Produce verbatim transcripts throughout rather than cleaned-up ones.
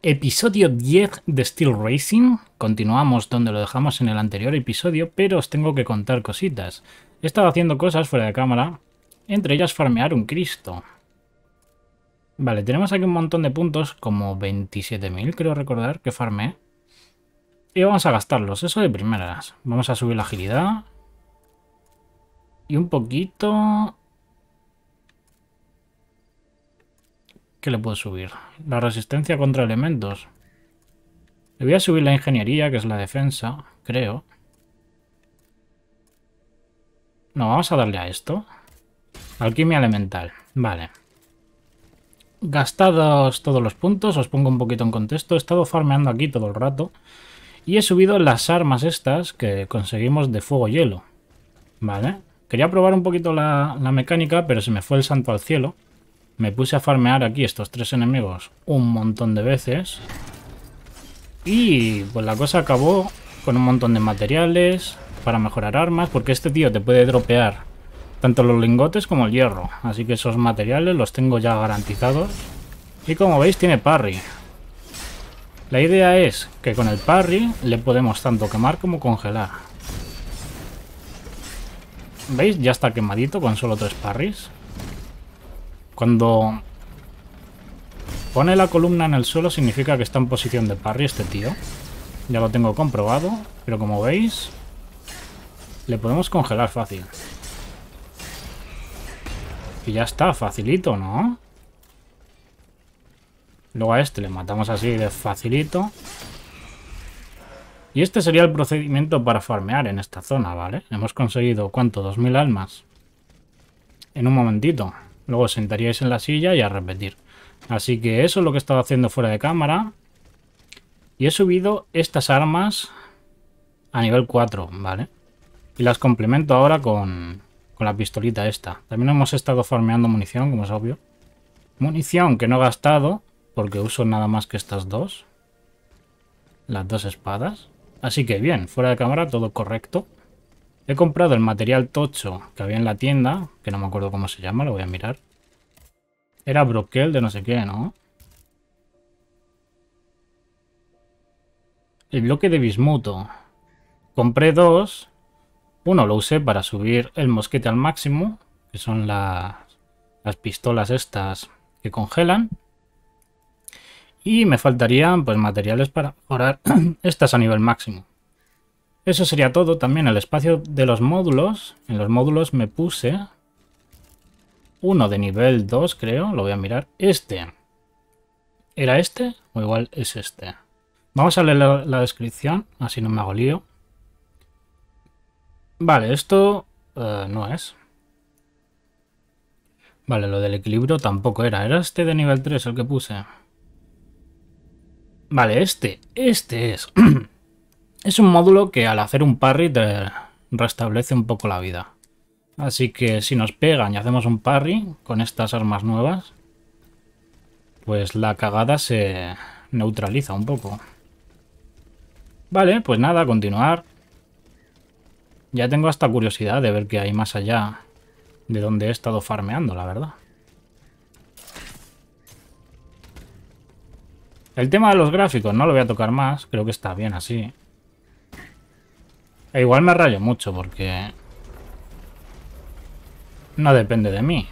Episodio diez de Steel Racing. Continuamos donde lo dejamos en el anterior episodio, pero os tengo que contar cositas. He estado haciendo cosas fuera de cámara, entre ellas farmear un Cristo. Vale, tenemos aquí un montón de puntos, como veintisiete mil creo recordar que farmeé. Y vamos a gastarlos, eso de primeras. Vamos a subir la agilidad. Y un poquito... ¿Qué le puedo subir? La resistencia contra elementos. Le voy a subir la ingeniería, que es la defensa, creo. No, vamos a darle a esto. Alquimia elemental. Vale. Gastados todos los puntos, os pongo un poquito en contexto. He estado farmeando aquí todo el rato. Y he subido las armas estas que conseguimos de fuego-hielo. Vale. Quería probar un poquito la, la mecánica, pero se me fue el santo al cielo. Me puse a farmear aquí estos tres enemigos un montón de veces. Y pues la cosa acabó con un montón de materiales para mejorar armas, porque este tío te puede dropear tanto los lingotes como el hierro. Así que esos materiales los tengo ya garantizados. Y como veis tiene parry. La idea es que con el parry le podemos tanto quemar como congelar. ¿Veis? Ya está quemadito con solo tres parries. Cuando pone la columna en el suelo significa que está en posición de parry este tío. Ya lo tengo comprobado, pero como veis, le podemos congelar fácil. Y ya está, facilito, ¿no? Luego a este le matamos así de facilito. Y este sería el procedimiento para farmear en esta zona, ¿vale? Hemos conseguido, ¿cuánto? dos mil almas. En un momentito. Luego os sentaríais en la silla y a repetir. Así que eso es lo que he estado haciendo fuera de cámara. Y he subido estas armas a nivel cuatro, ¿vale? Y las complemento ahora con, con la pistolita esta. También hemos estado farmeando munición, como es obvio. Munición que no he gastado, porque uso nada más que estas dos. Las dos espadas. Así que bien, fuera de cámara todo correcto. He comprado el material tocho que había en la tienda, que no me acuerdo cómo se llama, lo voy a mirar. Era broquel de no sé qué, ¿no? El bloque de bismuto. Compré dos. Uno lo usé para subir el mosquete al máximo, que son las, las pistolas estas que congelan. Y me faltarían pues materiales para mejorar estas a nivel máximo. Eso sería todo. También el espacio de los módulos. En los módulos me puse uno de nivel dos, creo. Lo voy a mirar. Este. ¿Era este? O igual es este. Vamos a leer la, la descripción. Así no me hago lío. Vale, esto uh, no es. Vale, lo del equilibrio tampoco era. Era este de nivel tres el que puse. Vale, este. Este es. Es un módulo que al hacer un parry te restablece un poco la vida. Así que si nos pegan y hacemos un parry con estas armas nuevas, pues la cagada se neutraliza un poco. Vale, pues nada, continuar. Ya tengo hasta curiosidad de ver qué hay más allá de donde he estado farmeando, la verdad. El tema de los gráficos no lo voy a tocar más, creo que está bien así. E igual me rayo mucho porque no depende de mí.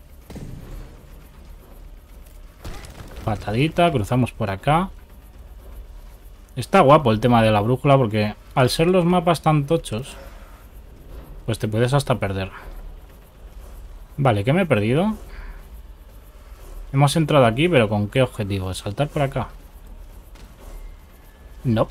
Patadita, cruzamos por acá. Está guapo el tema de la brújula porque al ser los mapas tan tochos, pues te puedes hasta perder. Vale, ¿qué me he perdido? Hemos entrado aquí, pero ¿con qué objetivo? ¿De saltar por acá? No.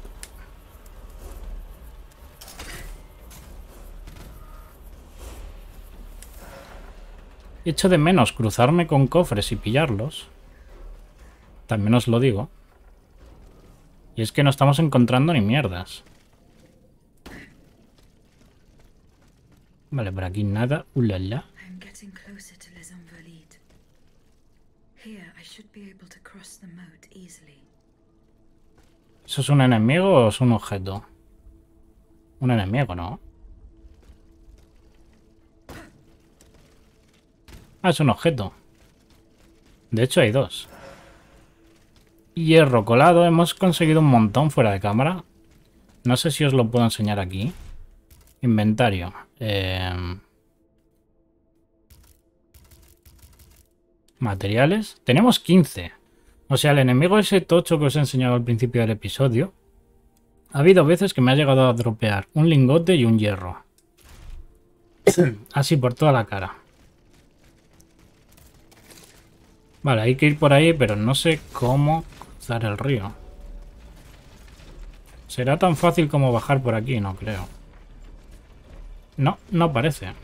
Echo de menos cruzarme con cofres y pillarlos. También os lo digo. Y es que no estamos encontrando ni mierdas. Vale, por aquí nada. Ulala. ¿Eso es un enemigo o es un objeto? Un enemigo, ¿no? Ah, es un objeto. De hecho hay dos. hierro colado. Hemos conseguido un montón fuera de cámara. No sé si os lo puedo enseñar aquí. Inventario. Eh... Materiales. Tenemos quince. O sea, el enemigo ese tocho que os he enseñado al principio del episodio. Ha habido veces que me ha llegado a dropear un lingote y un hierro. Así por toda la cara. Vale, hay que ir por ahí, pero no sé cómo cruzar el río. ¿Será tan fácil como bajar por aquí? No creo. No, no parece.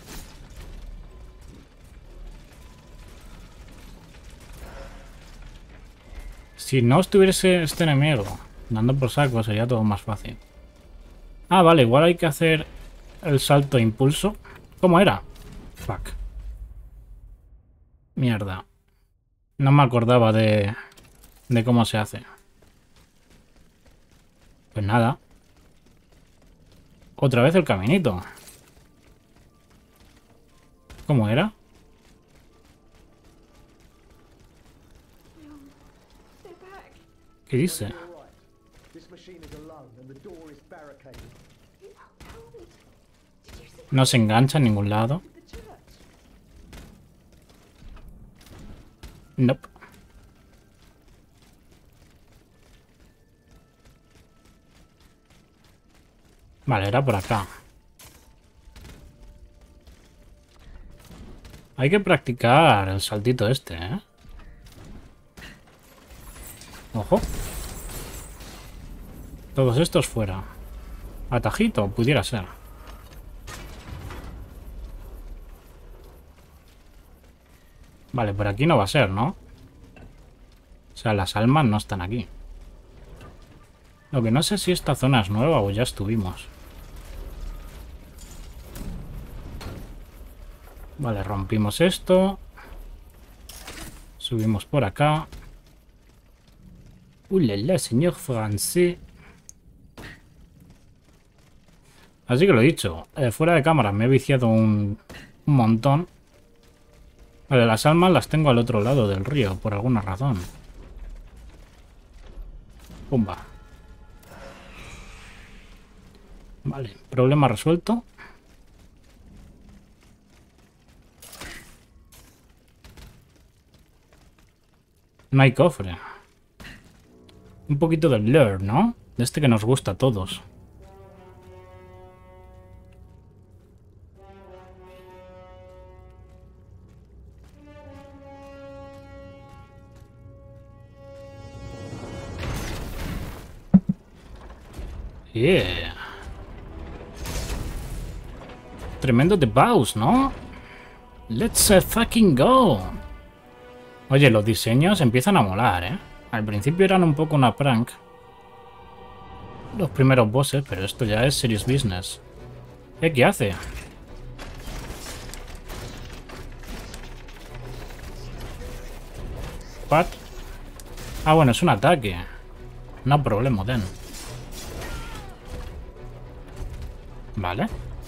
Si no estuviese este enemigo dando por saco, sería todo más fácil. Ah, vale, igual hay que hacer el salto impulso. ¿Cómo era? Fuck. Mierda. No me acordaba de, de cómo se hace. Pues nada. Otra vez el caminito. ¿Cómo era? ¿Qué dice? No se engancha en ningún lado. Nope. Vale, era por acá. Hay que practicar el saltito este, ¿eh? Ojo. Todos estos fuera. Atajito, pudiera ser. Vale, por aquí no va a ser, ¿no? O sea, las almas no están aquí. Lo que no sé si esta zona es nueva o ya estuvimos. Vale, rompimos esto. Subimos por acá. ¡Ulala, señor francés! Así que lo he dicho. Eh, fuera de cámara me he viciado un, un montón. Vale, las almas las tengo al otro lado del río, por alguna razón. Pumba. Vale, problema resuelto. No hay cofre. Un poquito de lure, ¿no? De este que nos gusta a todos. Yeah. Tremendo de Baus, ¿no? Let's uh, fucking go. Oye, los diseños empiezan a molar, ¿eh? Al principio eran un poco una prank. Los primeros bosses, pero esto ya es serious business. ¿Eh? ¿Qué hace? What? Ah, bueno, es un ataque. No problema, then. Vale.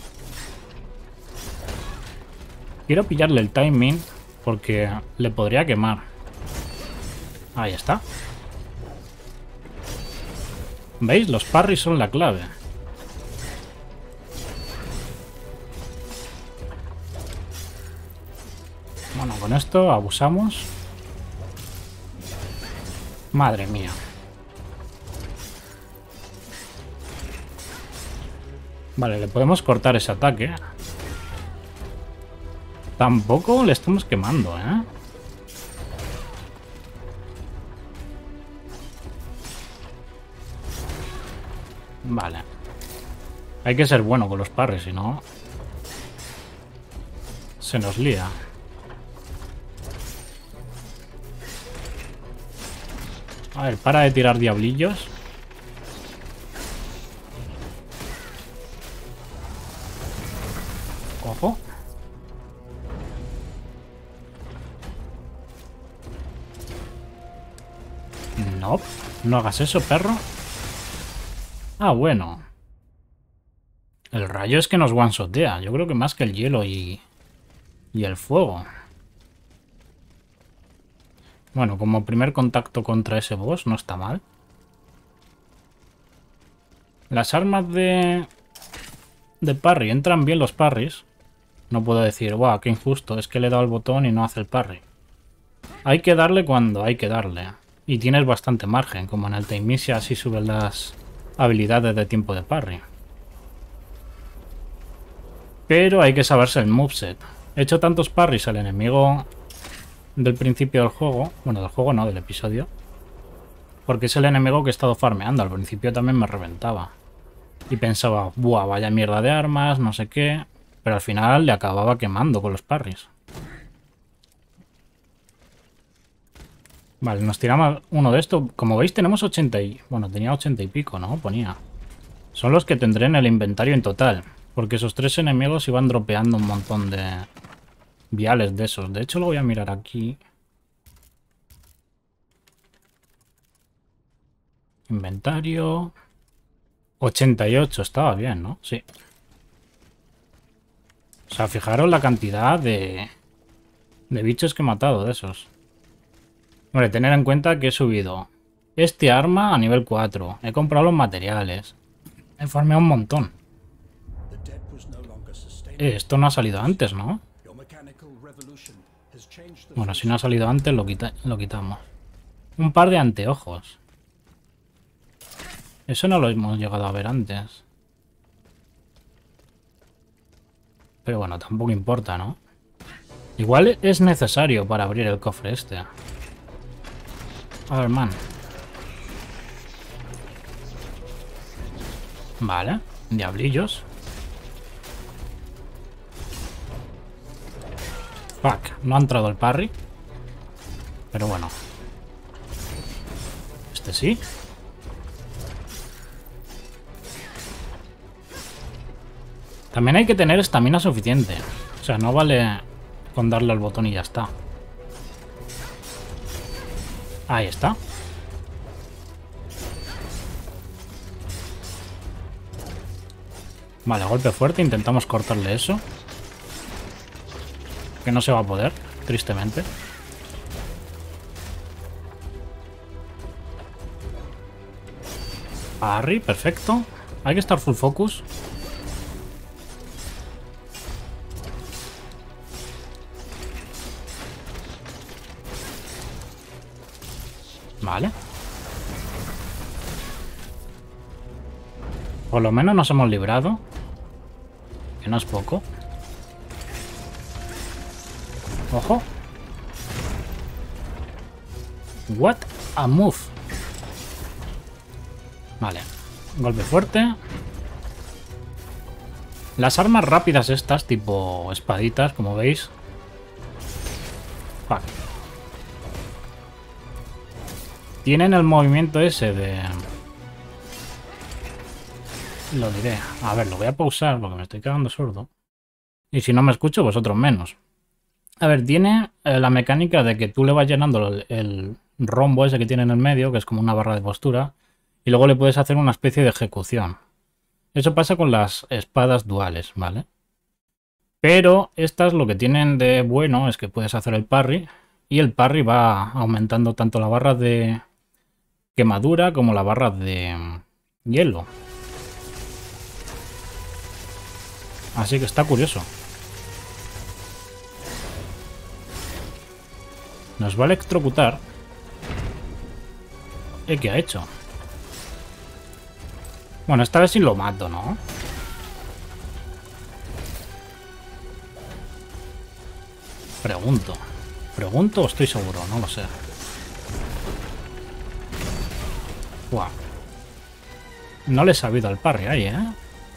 Quiero pillarle el timing porque le podría quemar. Ahí está. ¿Veis? Los parries son la clave. Bueno, con esto abusamos. Madre mía. Vale, le podemos cortar ese ataque. Tampoco le estamos quemando, ¿eh? Vale. Hay que ser bueno con los parries, si no... se nos lía. A ver, para de tirar diablillos. Ojo. No, no hagas eso, perro. Ah, bueno. El rayo es que nos one-shotea. Yo creo que más que el hielo y, y el fuego. Bueno, como primer contacto contra ese boss no está mal. Las armas de... de parry, entran bien los parries. No puedo decir, guau, qué injusto, es que le he dado el botón y no hace el parry. Hay que darle cuando hay que darle. Y tienes bastante margen, como en el Time Mission, así suben las habilidades de tiempo de parry. Pero hay que saberse el moveset. He hecho tantos parries al enemigo del principio del juego. Bueno, del juego no, del episodio. Porque es el enemigo que he estado farmeando. Al principio también me reventaba. Y pensaba, buah, vaya mierda de armas, no sé qué. Pero al final le acababa quemando con los parries. Vale, nos tiramos uno de estos. Como veis tenemos ochenta y... Bueno, tenía ochenta y pico, ¿no? Ponía. Son los que tendré en el inventario en total. Porque esos tres enemigos iban dropeando un montón de viales de esos. De hecho lo voy a mirar aquí. Inventario... ochenta y ocho, estaba bien, ¿no? Sí. O sea, fijaros la cantidad de... de bichos que he matado de esos. Vale, tener en cuenta que he subido este arma a nivel cuatro. He comprado los materiales. He farmeado un montón. Eh, esto no ha salido antes, ¿no? Bueno, si no ha salido antes, lo, quita lo quitamos. Un par de anteojos. Eso no lo hemos llegado a ver antes. Pero bueno, tampoco importa, ¿no? Igual es necesario para abrir el cofre este. A ver, man. Vale, diablillos. Fuck, no ha entrado el parry. Pero bueno. Este sí. También hay que tener estamina suficiente. O sea, no vale con darle al botón y ya está. Ahí está. Vale, golpe fuerte. Intentamos cortarle eso. Que no se va a poder, tristemente. Parry, perfecto. Hay que estar full focus. Vale. Por lo menos nos hemos librado. Que no es poco. Ojo. What a move. Vale. Golpe fuerte. Las armas rápidas estas, tipo espaditas, como veis. Fuck. Tienen el movimiento ese de... Lo diré. A ver, lo voy a pausar porque me estoy quedando sordo. Y si no me escucho, vosotros menos. A ver, tiene eh, la mecánica de que tú le vas llenando el, el rombo ese que tiene en el medio, que es como una barra de postura, y luego le puedes hacer una especie de ejecución. Eso pasa con las espadas duales, ¿vale? Pero estas lo que tienen de bueno es que puedes hacer el parry, y el parry va aumentando tanto la barra de quemadura como la barra de hielo. Así que está curioso. Nos va a electrocutar. ¿Eh, qué ha hecho? Bueno, esta vez sí lo mato, ¿no? Pregunto. Pregunto o estoy seguro, no lo sé. Wow. No le he sabido al parry ahí, ¿eh?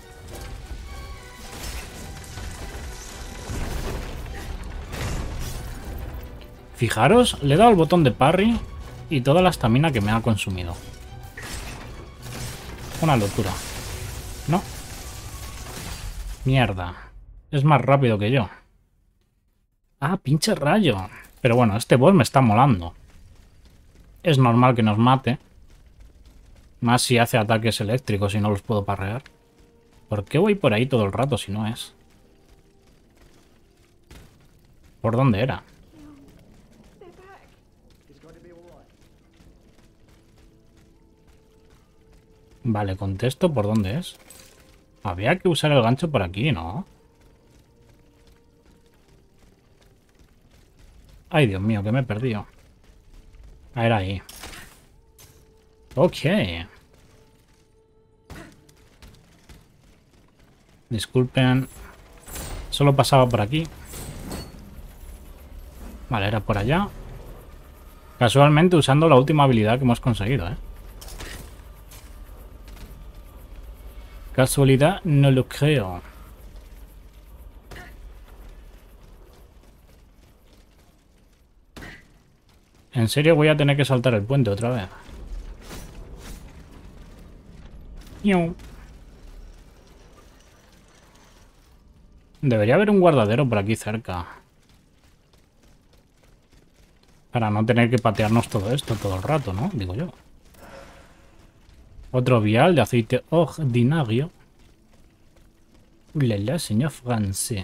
Fijaros, le he dado el botón de parry y toda la estamina que me ha consumido. Una locura. ¿No? Mierda. Es más rápido que yo. Ah, pinche rayo. Pero bueno, este boss me está molando. Es normal que nos mate. Más si hace ataques eléctricos y no los puedo parrear. ¿Por qué voy por ahí todo el rato si no es? ¿Por dónde era? Vale, contesto por dónde es. Había que usar el gancho por aquí, ¿no? Ay, Dios mío, que me he perdido. Ah, era ahí. Ok. Disculpen. Solo pasaba por aquí. Vale, era por allá. Casualmente usando la última habilidad que hemos conseguido, ¿eh? Casualidad, no lo creo. ¿En serio voy a tener que saltar el puente otra vez? ¡Iu! Debería haber un guardadero por aquí cerca. Para no tener que patearnos todo esto todo el rato, ¿no? Digo yo. Otro vial de aceite ordinario. Ulala, señor francés.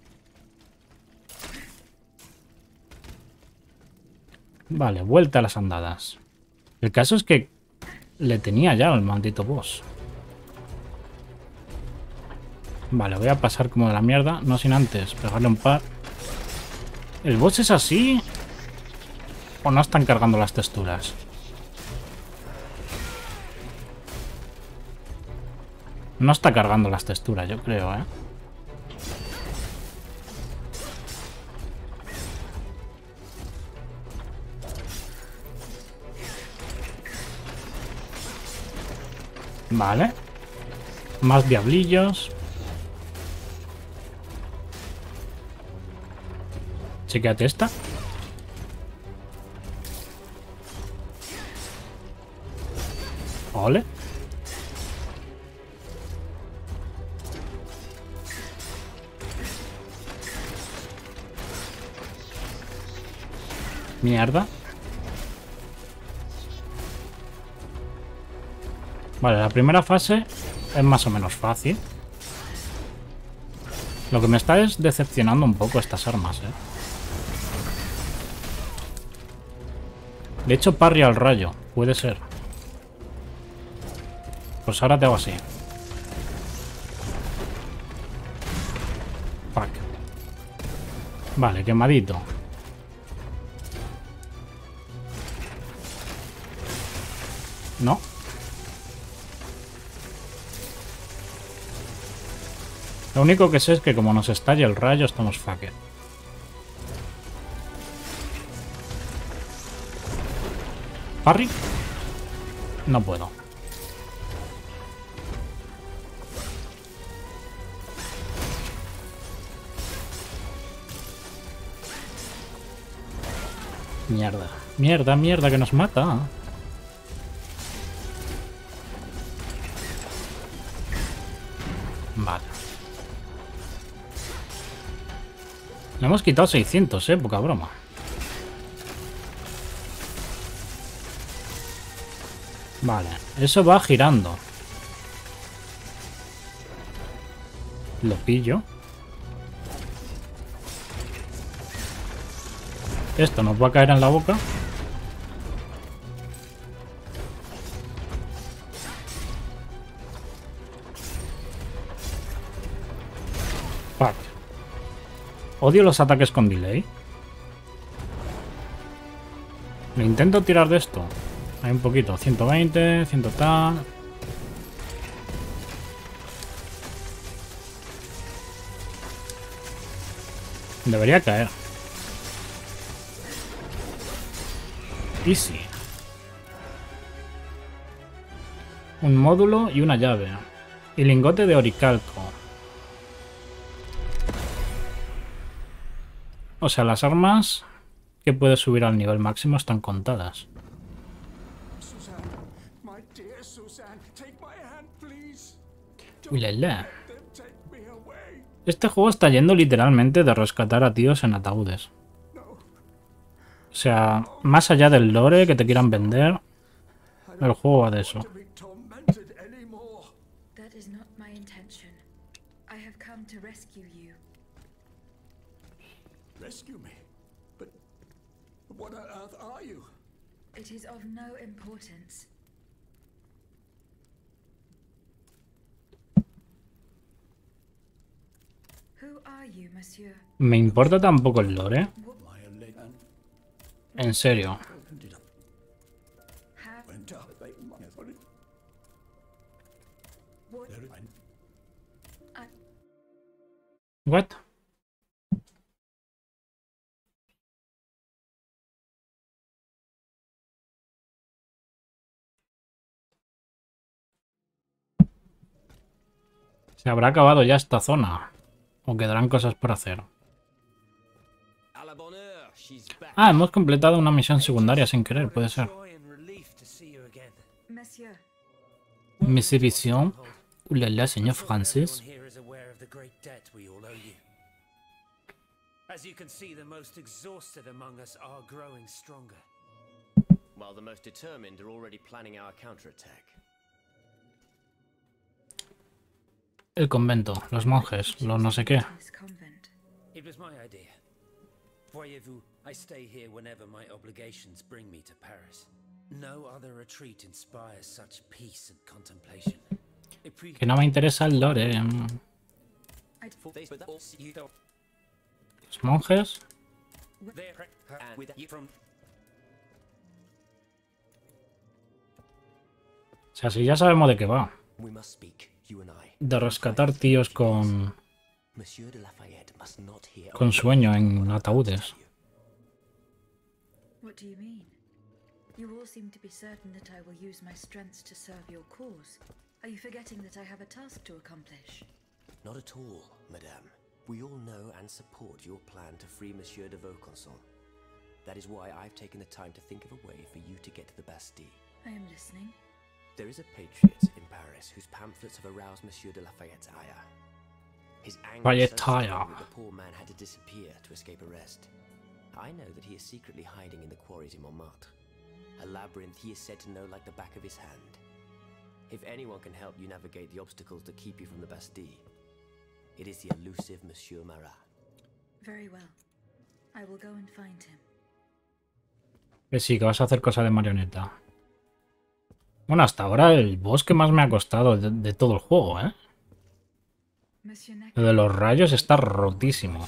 Vale, vuelta a las andadas. El caso es que le tenía ya al maldito boss. Vale, voy a pasar como de la mierda. No sin antes pegarle un par. ¿El boss es así? ¿O no están cargando las texturas? No está cargando las texturas, yo creo, ¿eh? Vale. Más diablillos. Chequéate esta. Ole. Mierda. Vale, la primera fase es más o menos fácil. Lo que me está es decepcionando un poco estas armas, ¿eh? De hecho, parry al rayo. Puede ser. Pues ahora te hago así. Fuck. Vale, quemadito. No. Lo único que sé es que como nos estalle el rayo, estamos fucked. ¿Parry? No puedo. Mierda. Mierda, mierda, que nos mata. Vale. Le hemos quitado seiscientos, eh, poca broma. Vale, eso va girando. Lo pillo. Esto nos va a caer en la boca. Fuck. Odio los ataques con delay. Le intento tirar de esto. Hay un poquito. ciento veinte, cien tal. Debería caer. Easy. Un módulo y una llave. Y lingote de oricalco. O sea, las armas que puedes subir al nivel máximo están contadas. Ulala. Este juego está yendo literalmente de rescatar a tíos en ataúdes. O sea, más allá del lore que te quieran vender, el juego va de eso. It is of no importance. Me importa tampoco el lore, ¿eh? En serio. What? ¿Se habrá acabado ya esta zona? ¿O quedarán cosas por hacer? Ah, hemos completado una misión secundaria sin querer, puede ser. Misión visión. Ulala, señor Francis. As you can see, the most exhausted among us are growing stronger. While the most determined are already planning our counterattack. El convento, los monjes, los no sé qué. It was my idea. Voyez-vous, I stay here whenever my obligations bring me to Paris. No other retreat inspires such peace and contemplation. Que no me interesa el lore. Los monjes. O sea, si ya sabemos de qué va. De rescatar tíos con... con sueño en ataúdes. What do you mean? You all seem to be certain that I will use my strengths to serve your cause. Are you forgetting that I have a task to accomplish? Not at all, madame. We all know and support your plan to free Monsieur de Vaucanson. That is why I've taken the time to think of a way for you to get to the Bastille. I am listening. There is a patriot in Paris whose pamphlets have aroused Monsieur de Lafayette's ire. His anger is so strong that the poor man had to disappear to escape arrest. I know that he is secretly hiding in the quarries in Montmartre. A labyrinth he is said to know like the back of his hand. If anyone can help you navigate the obstacles that keep you from the Bastille, it is the elusive Monsieur Marat. Very well. I will go and find him. Que sí, que vas a hacer cosa de marioneta. Bueno, hasta ahora el boss que más me ha costado de, de todo el juego, ¿eh? Lo de los rayos está rotísimo.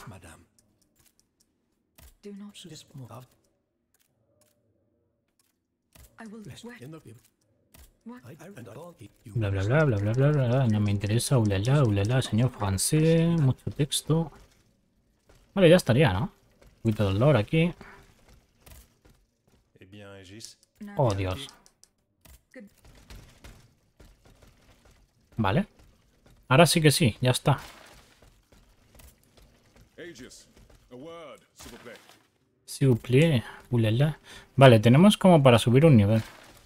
Bla bla bla bla bla bla bla. No me interesa. Ulala, ulala, señor francés. Mucho texto. Vale, ya estaría, ¿no? Un poquito de olor aquí. Oh, Dios. Vale. Ahora sí que sí, ya está. S'il vous plaît. Ulala. Vale, tenemos como para subir un nivel.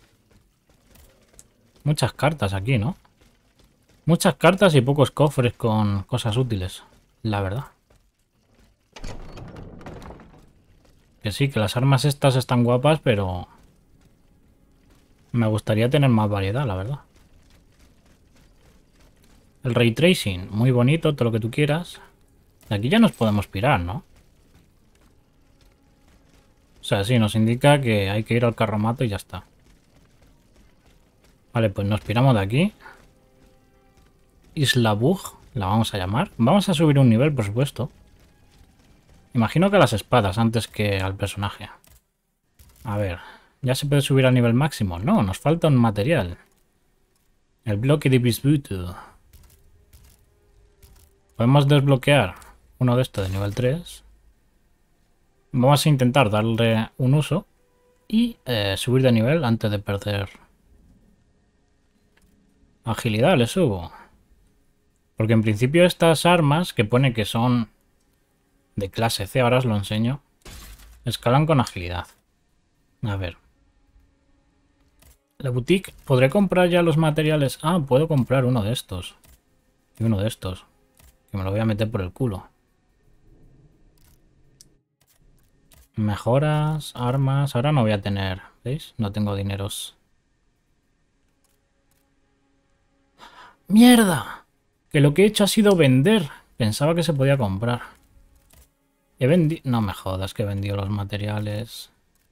Muchas cartas aquí, ¿no? Muchas cartas y pocos cofres con cosas útiles, la verdad. Que sí, que las armas estas están guapas, pero... me gustaría tener más variedad, la verdad. El ray tracing, muy bonito, todo lo que tú quieras. De aquí ya nos podemos pirar, ¿no? O sea, sí, nos indica que hay que ir al carromato y ya está. Vale, pues nos piramos de aquí. Isla Bug, la vamos a llamar. Vamos a subir un nivel, por supuesto. Imagino que a las espadas antes que al personaje. A ver, ¿ya se puede subir al nivel máximo? No, nos falta un material. El bloque de bismuto. Podemos desbloquear uno de estos de nivel tres. Vamos a intentar darle un uso y eh, subir de nivel antes de perder agilidad. Le subo. Porque en principio estas armas que pone que son de clase C, ahora os lo enseño, escalan con agilidad. A ver. La boutique, ¿podré comprar ya los materiales? Ah, puedo comprar uno de estos. Y uno de estos. Que me lo voy a meter por el culo. Mejoras, armas. Ahora no voy a tener, ¿veis? No tengo dineros. ¡Mierda! Que lo que he hecho ha sido vender. Pensaba que se podía comprar. He vendido... No me jodas que he vendido los materiales.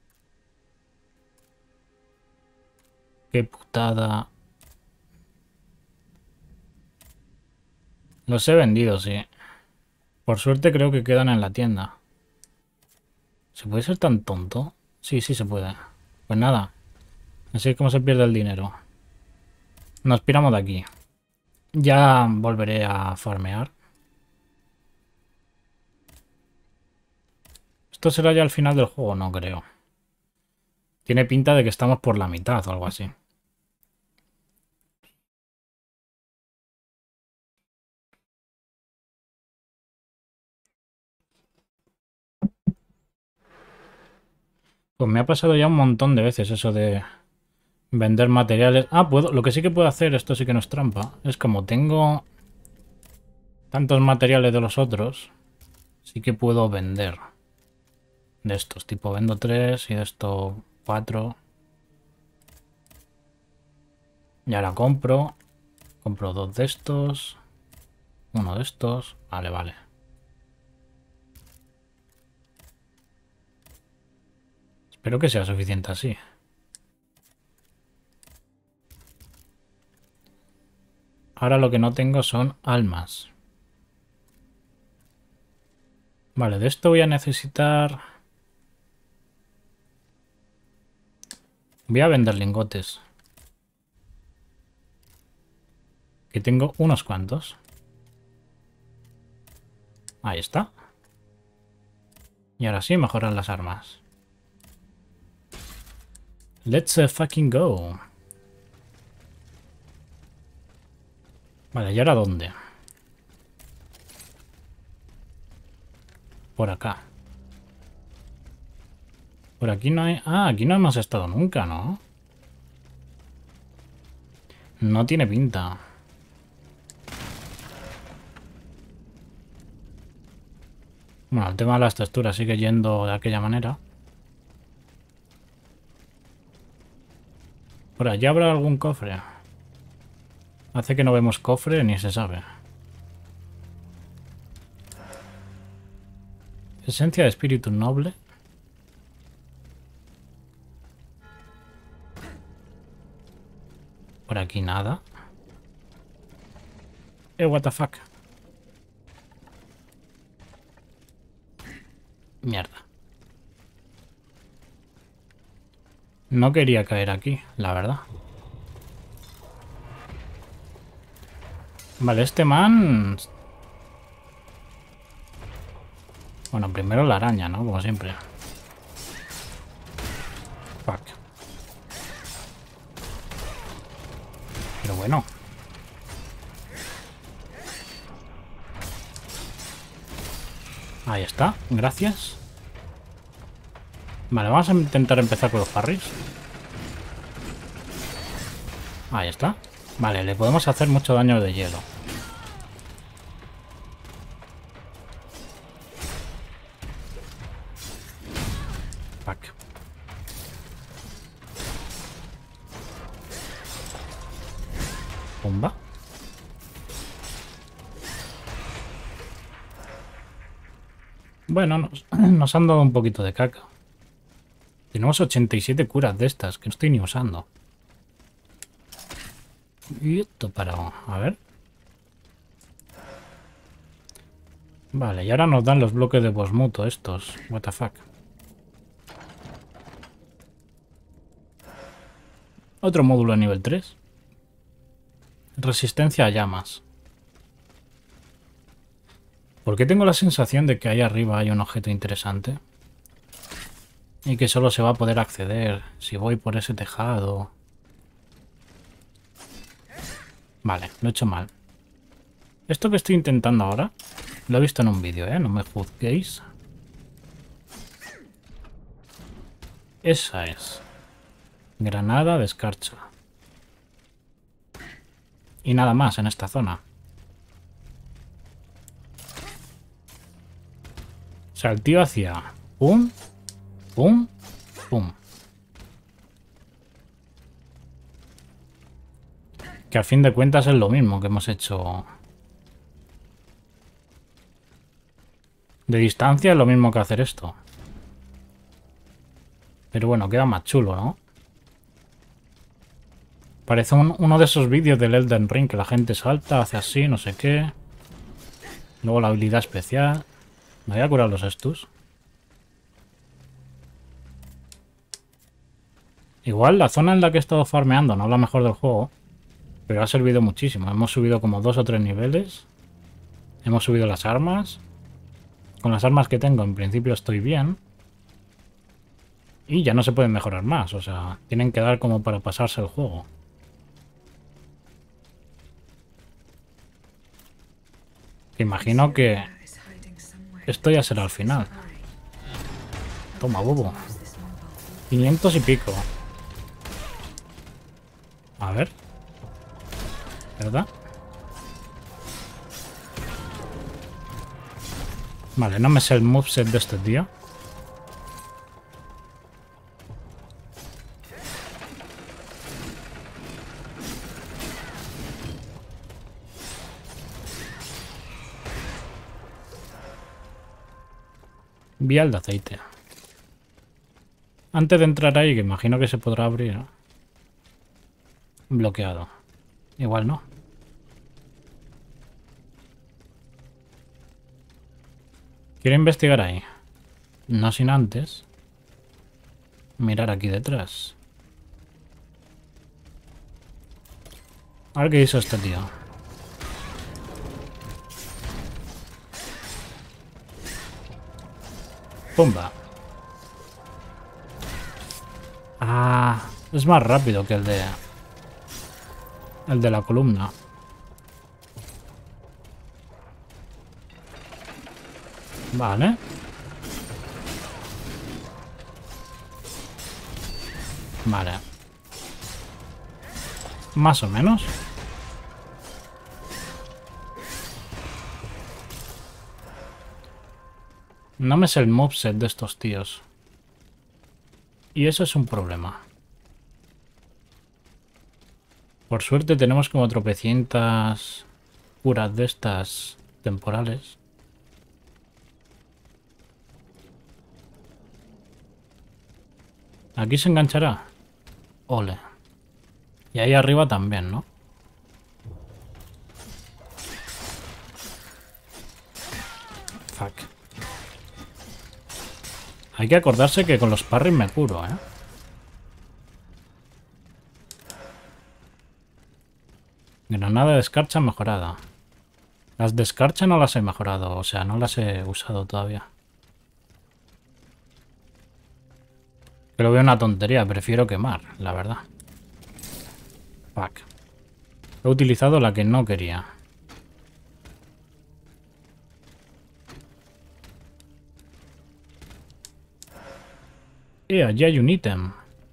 Qué putada. Los he vendido, sí. Por suerte creo que quedan en la tienda. ¿Se puede ser tan tonto? Sí, sí se puede. Pues nada. Así es como se pierde el dinero. Nos piramos de aquí. Ya volveré a farmear. ¿Esto será ya el final del juego? No creo. Tiene pinta de que estamos por la mitad o algo así. Pues me ha pasado ya un montón de veces eso de vender materiales. Ah, puedo. Lo que sí que puedo hacer, esto sí que no es trampa, es como tengo tantos materiales de los otros, sí que puedo vender de estos. Tipo, vendo tres y de esto cuatro. Y ahora compro. Compro dos de estos. Uno de estos. Vale, vale. Espero que sea suficiente así. Ahora lo que no tengo son almas. Vale, de esto voy a necesitar... Voy a vender lingotes. Que tengo unos cuantos. Ahí está. Y ahora sí mejoran las armas. Let's uh, fucking go. Vale, ¿y ahora dónde? Por acá. Por aquí no hay... Ah, aquí no hemos estado nunca, ¿no? No tiene pinta. Bueno, el tema de las texturas sigue yendo de aquella manera. Por allá habrá algún cofre. Hace que no vemos cofre ni se sabe. Esencia de espíritu noble. Por aquí nada. Eh, what the fuck. Mierda. No quería caer aquí, la verdad. Vale, este man... Bueno, primero la araña, ¿no? Como siempre. Fuck. Pero bueno. Ahí está, gracias. Vale, vamos a intentar empezar con los parries. Ahí está. Vale, le podemos hacer mucho daño de hielo. Fuck. Pumba. Bueno, nos, nos han dado un poquito de caca. Tenemos ochenta y siete curas de estas, que no estoy ni usando. Y esto para... A ver. Vale, y ahora nos dan los bloques de Bosmuto estos. What the fuck. Otro módulo a nivel tres. Resistencia a llamas. ¿Por qué tengo la sensación de que ahí arriba hay un objeto interesante? Y que solo se va a poder acceder si voy por ese tejado. Vale, lo he hecho mal. Esto que estoy intentando ahora, lo he visto en un vídeo, ¿eh? No me juzguéis. Esa es. Granada de escarcha. Y nada más en esta zona. O sea, el tío hacía pum, pum, pum. Que al fin de cuentas es lo mismo que hemos hecho. De distancia es lo mismo que hacer esto. Pero bueno, queda más chulo, ¿no? Parece un, uno de esos vídeos del Elden Ring que la gente salta, hace así, no sé qué. Luego la habilidad especial. Me voy a curar los estus. Igual la zona en la que he estado farmeando no es la mejor del juego, pero ha servido muchísimo. Hemos subido como dos o tres niveles. Hemos subido las armas. Con las armas que tengo en principio estoy bien. Y ya no se pueden mejorar más, o sea, tienen que dar como para pasarse el juego. Imagino que esto ya será el final. Toma, bobo. quinientos y pico. A ver. ¿Verdad? Vale, no me sé el moveset de este tío. Vial de aceite. Antes de entrar ahí, que imagino que se podrá abrir, ¿no? Bloqueado. Igual no. Quiero investigar ahí. No sin antes mirar aquí detrás. A ver qué hizo este tío. Pumba. Ah, es más rápido que el de... El de la columna. Vale. Vale. Más o menos. No me sé el moveset de estos tíos. Y eso es un problema. Por suerte tenemos como tropecientas curas de estas temporales. Aquí se enganchará. Ole. Y ahí arriba también, ¿no? Fuck. Hay que acordarse que con los parries me curo, ¿eh? Granada de escarcha mejorada. Las de escarcha no las he mejorado, o sea, no las he usado todavía. Pero veo una tontería, prefiero quemar, la verdad. Fuck. He utilizado la que no quería. Eh, allí hay un ítem.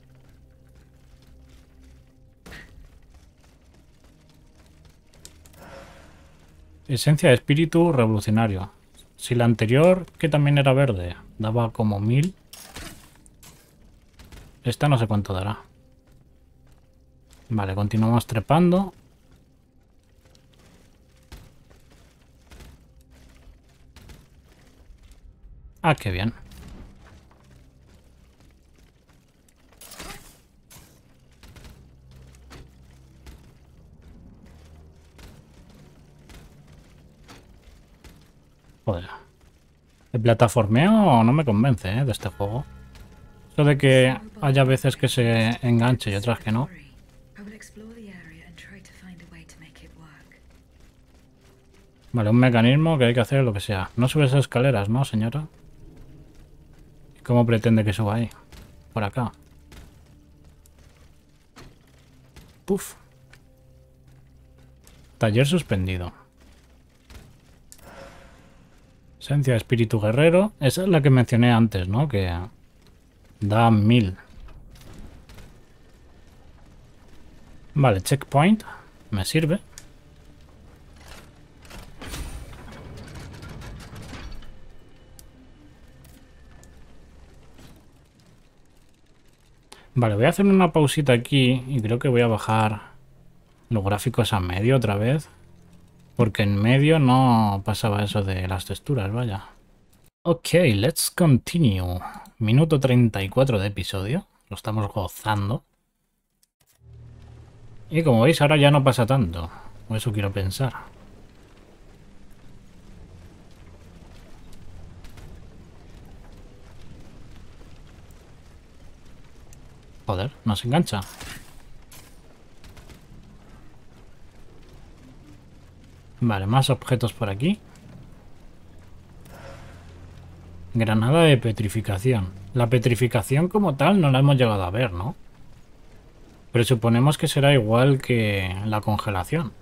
Esencia de espíritu revolucionario. Si la anterior, que también era verde, daba como mil. Esta no sé cuánto dará. Vale, continuamos trepando. Ah, qué bien. Joder. El plataformeo no me convence, ¿eh? De este juego. Eso de que haya veces que se enganche y otras que no. Vale, un mecanismo que hay que hacer lo que sea. No subes escaleras, ¿no, señora? ¿Cómo pretende que suba ahí? Por acá. Puf. Taller suspendido. Esencia de espíritu guerrero. Esa es la que mencioné antes, ¿no? Que da mil. Vale, checkpoint. Me sirve. Vale, voy a hacer una pausita aquí y creo que voy a bajar los gráficos a medio otra vez. Porque en medio no pasaba eso de las texturas, vaya. Ok, let's continue. Minuto treinta y cuatro de episodio. Lo estamos gozando. Y como veis ahora ya no pasa tanto. O eso quiero pensar. Joder, no se engancha. Vale, más objetos por aquí. Granada de petrificación. La petrificación como tal no la hemos llegado a ver, ¿no? Pero suponemos que será igual que la congelación.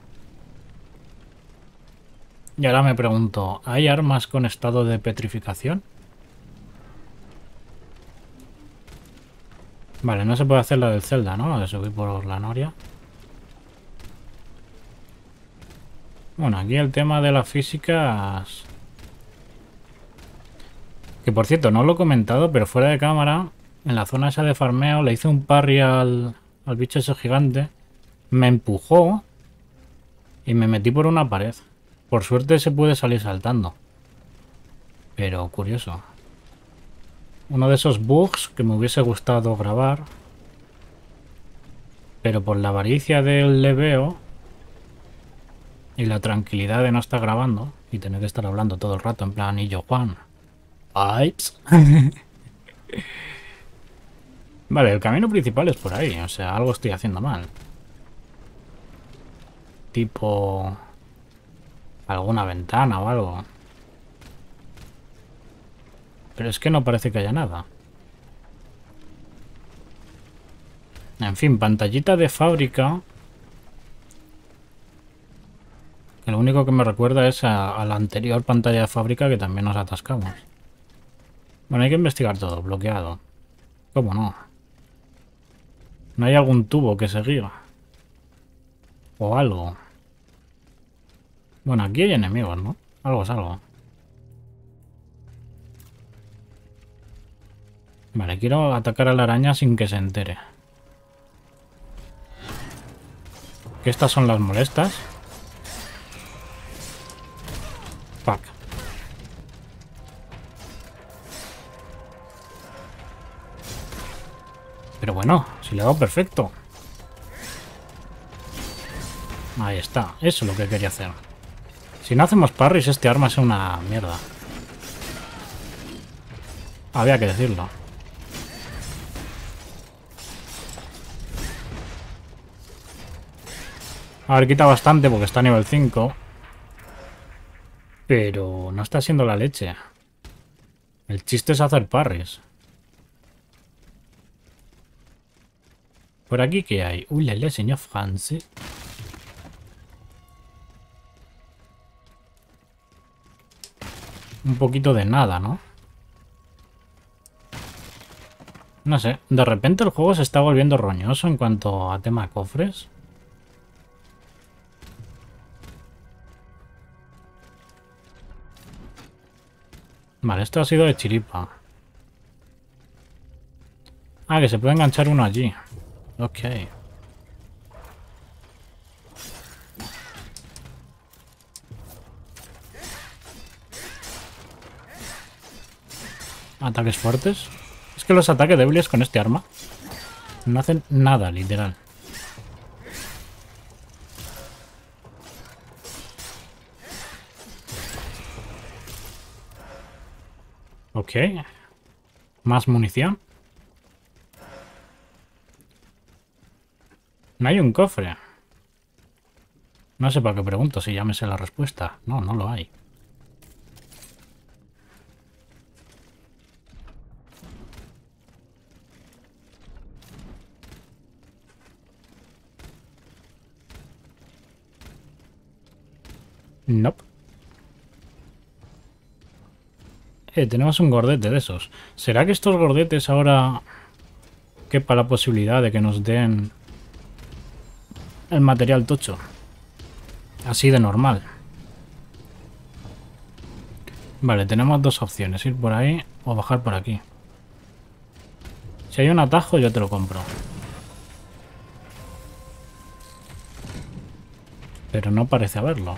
Y ahora me pregunto, ¿hay armas con estado de petrificación? Vale, no se puede hacer la del Zelda, ¿no? De subir por la noria. Bueno, aquí el tema de las físicas... Que por cierto, no lo he comentado, pero fuera de cámara, en la zona esa de farmeo, le hice un parry al, al bicho ese gigante. Me empujó y me metí por una pared. Por suerte se puede salir saltando. Pero curioso. Uno de esos bugs que me hubiese gustado grabar. Pero por la avaricia del leveo y la tranquilidad de no estar grabando y tener que estar hablando todo el rato en plan, y yo, Juan. Ay. Vale, el camino principal es por ahí. O sea, algo estoy haciendo mal. Tipo... alguna ventana o algo. Pero es que no parece que haya nada. En fin, pantallita de fábrica. Que lo único que me recuerda es a, a la anterior pantalla de fábrica que también nos atascamos. Bueno, hay que investigar todo. Bloqueado. ¿Cómo no? ¿No hay algún tubo que seguir? O algo. Bueno, aquí hay enemigos, ¿no? Algo es algo. Vale, quiero atacar a la araña sin que se entere. Que estas son las molestas. Fuck. Pero bueno, si le he dado perfecto. Ahí está, eso es lo que quería hacer. Si no hacemos parries, este arma es una mierda. Había que decirlo. A ver, quita bastante porque está a nivel cinco. Pero no está siendo la leche. El chiste es hacer parries. ¿Por aquí qué hay? Uy, la le señor Francis. Un poquito de nada, ¿no? No sé, de repente el juego se está volviendo roñoso en cuanto a tema cofres. Vale, esto ha sido de chiripa. Ah, que se puede enganchar uno allí. Ok. Ataques fuertes. Es que los ataques débiles con este arma no hacen nada, literal. Ok. Más munición. No hay un cofre. No sé para qué pregunto si ya me sé la respuesta. No, no lo hay. Nope. Eh, tenemos un gordete de esos. ¿Será que estos gordetes ahora quepa la posibilidad de que nos den el material tocho? Así de normal. Vale, tenemos dos opciones. Ir por ahí o bajar por aquí. Si hay un atajo, yo te lo compro. Pero no parece haberlo.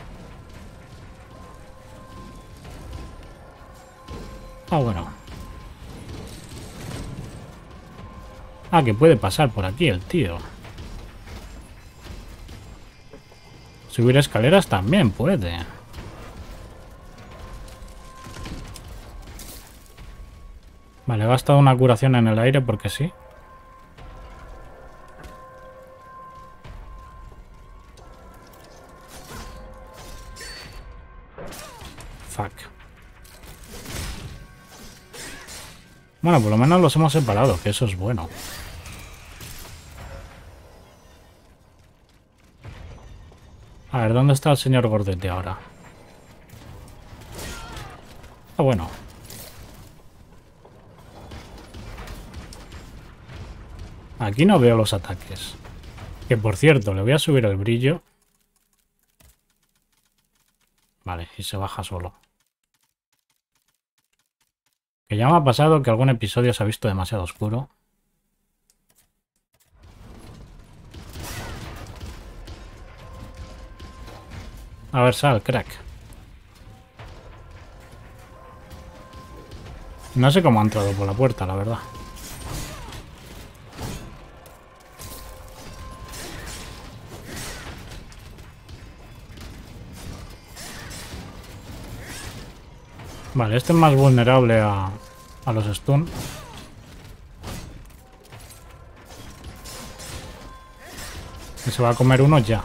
Ah, bueno. Ah, que puede pasar por aquí el tío. Subir escaleras también puede. Vale, he gastado una curación en el aire porque sí. Fuck. Bueno, por lo menos los hemos separado, que eso es bueno. A ver, ¿dónde está el señor Gordete ahora? Ah, bueno. Aquí no veo los ataques. Que por cierto, le voy a subir el brillo. Vale, y se baja solo. Que ya me ha pasado que algún episodio se ha visto demasiado oscuro. A ver, sal, crack. No sé cómo ha entrado por la puerta, la verdad. Vale, este es más vulnerable a, a los stun. Y se va a comer uno ya.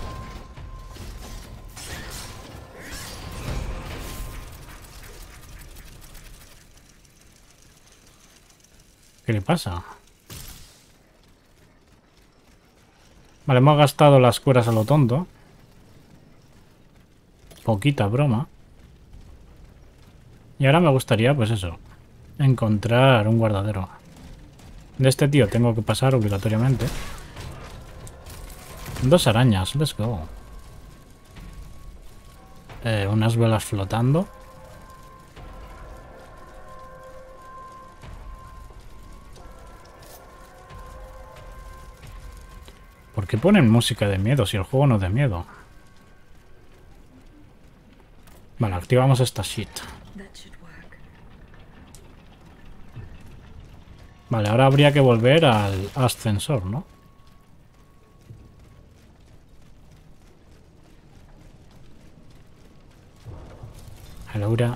¿Qué le pasa? Vale, hemos gastado las curas a lo tonto. Poquita broma. Y ahora me gustaría, pues eso, encontrar un guardadero. De este tío tengo que pasar obligatoriamente. Dos arañas, let's go. Eh, unas velas flotando. ¿Por qué ponen música de miedo si el juego no es de miedo? Vale, activamos esta shit. Vale, ahora habría que volver al ascensor, ¿no? Laura.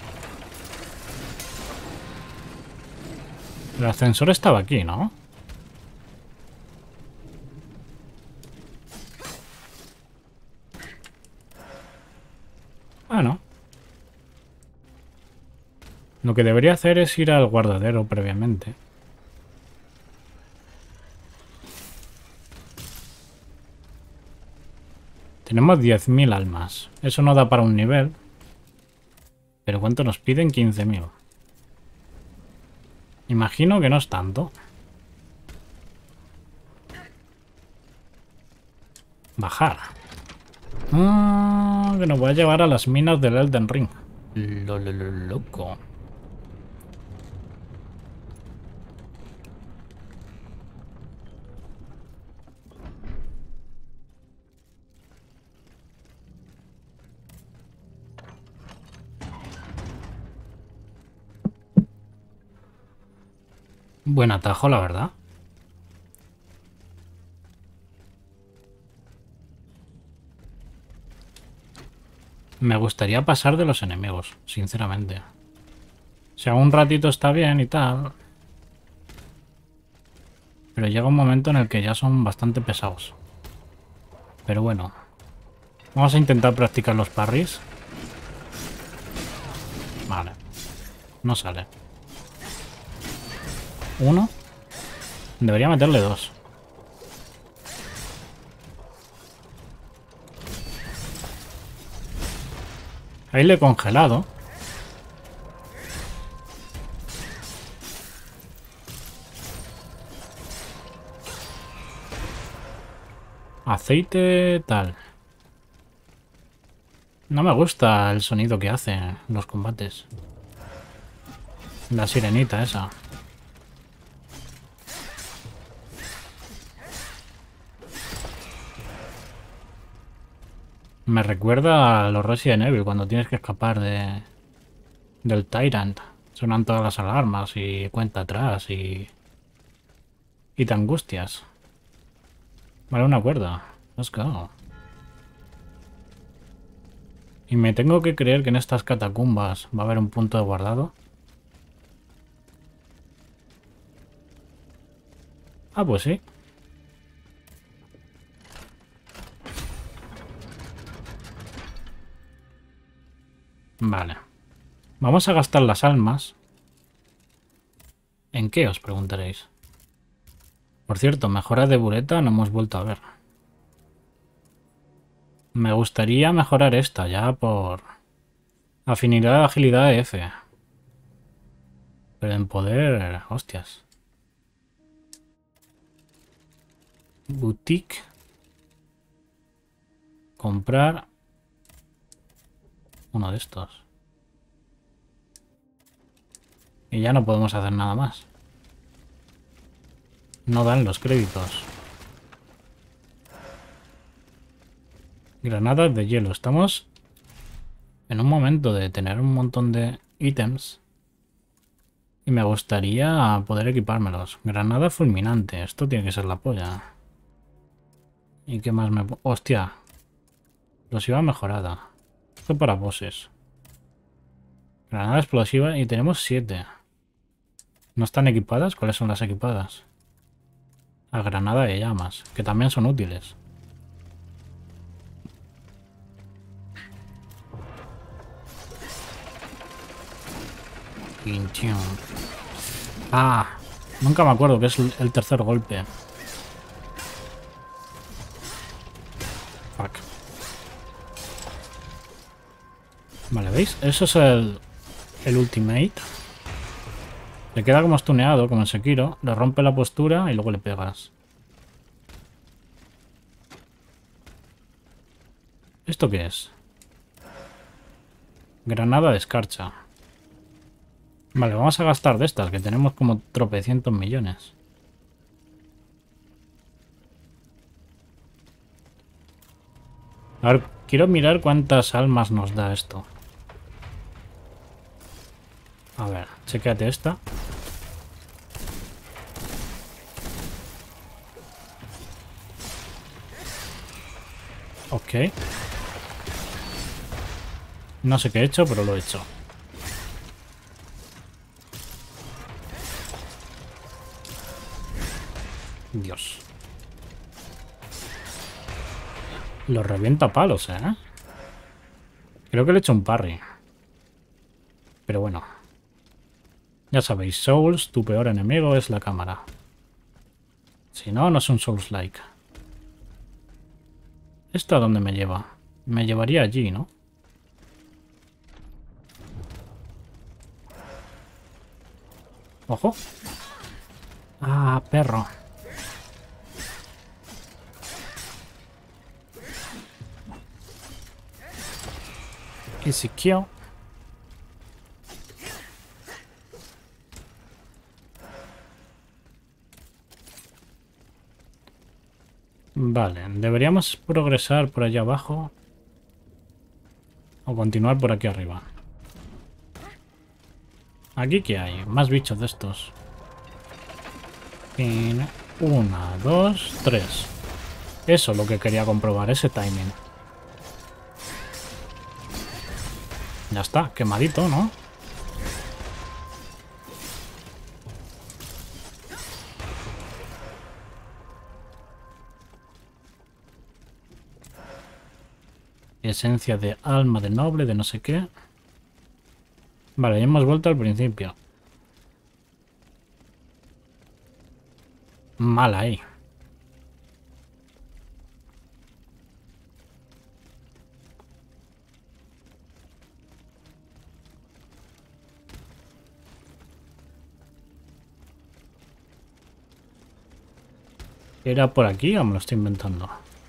El ascensor estaba aquí, ¿no? Ah, no. Lo que debería hacer es ir al guardadero previamente. Tenemos diez mil almas. Eso no da para un nivel. ¿Pero cuánto nos piden? quince mil. Imagino que no es tanto. Bajar. Ah, que nos voy a llevar a las minas del Elden Ring. Lo, lo, lo, loco. Buen atajo, la verdad. Me gustaría pasar de los enemigos, sinceramente. O sea, un ratito está bien y tal. Pero llega un momento en el que ya son bastante pesados. Pero bueno. Vamos a intentar practicar los parries. Vale. No sale. Uno. Debería meterle dos. Ahí le he congelado. Aceite tal. No me gusta el sonido que hace en los combates. La sirenita esa. Me recuerda a los Resident Evil cuando tienes que escapar de del Tyrant. Sonan todas las alarmas y cuenta atrás y y te angustias. Vale, una cuerda. Let's go. Y me tengo que creer que en estas catacumbas va a haber un punto de guardado. Ah, pues sí. Vale. Vamos a gastar las almas. ¿En qué? Os preguntaréis. Por cierto, mejora de bureta no hemos vuelto a ver. Me gustaría mejorar esta ya por afinidad, agilidad F. Pero en poder... hostias. Boutique. Comprar uno de estos. Y ya no podemos hacer nada más. No dan los créditos. Granadas de hielo. Estamos en un momento de tener un montón de ítems. Y me gustaría poder equipármelos. Granada fulminante. Esto tiene que ser la polla. ¿Y qué más me... hostia. Explosiva mejorada. Esto para bosses. Granada explosiva y tenemos siete. ¿No están equipadas? ¿Cuáles son las equipadas? La granada de llamas, que también son útiles. Pinchón. Ah, nunca me acuerdo que es el tercer golpe. Fuck. Vale, ¿veis? Eso es el, el ultimate. Le queda como stuneado, como en Sekiro. Le rompe la postura y luego le pegas. ¿Esto qué es? Granada de escarcha. Vale, vamos a gastar de estas, que tenemos como tropecientos millones. A ver, quiero mirar cuántas almas nos da esto. A ver, chequéate esta. Ok. No sé qué he hecho, pero lo he hecho. Dios. Lo revienta a palos, ¿eh? Creo que le he hecho un parry. Pero bueno. Ya sabéis, Souls, tu peor enemigo es la cámara. Si no, no es un Souls-like. ¿Esto a dónde me lleva? Me llevaría allí, ¿no? ¡Ojo! ¡Ah, perro! Easy kill. Vale, deberíamos progresar por allá abajo o continuar por aquí arriba. ¿Aquí qué hay? Más bichos de estos. Una, dos, tres. Eso es lo que quería comprobar, ese timing. Ya está, quemadito, ¿no? Esencia de alma de noble, de no sé qué. Vale, ya hemos vuelto al principio. Mal ahí. ¿Era por aquí o me lo estoy inventando?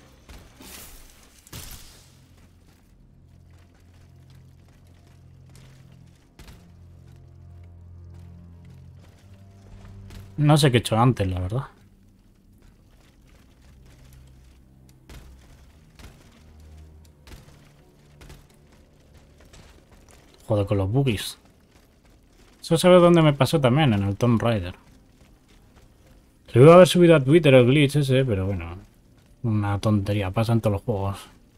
No sé qué he hecho antes, la verdad. Joder, con los buggies. Eso sabes dónde me pasó también, en el Tomb Raider. Se iba a haber subido a Twitter el glitch ese, pero bueno. Una tontería, pasa en todos los juegos.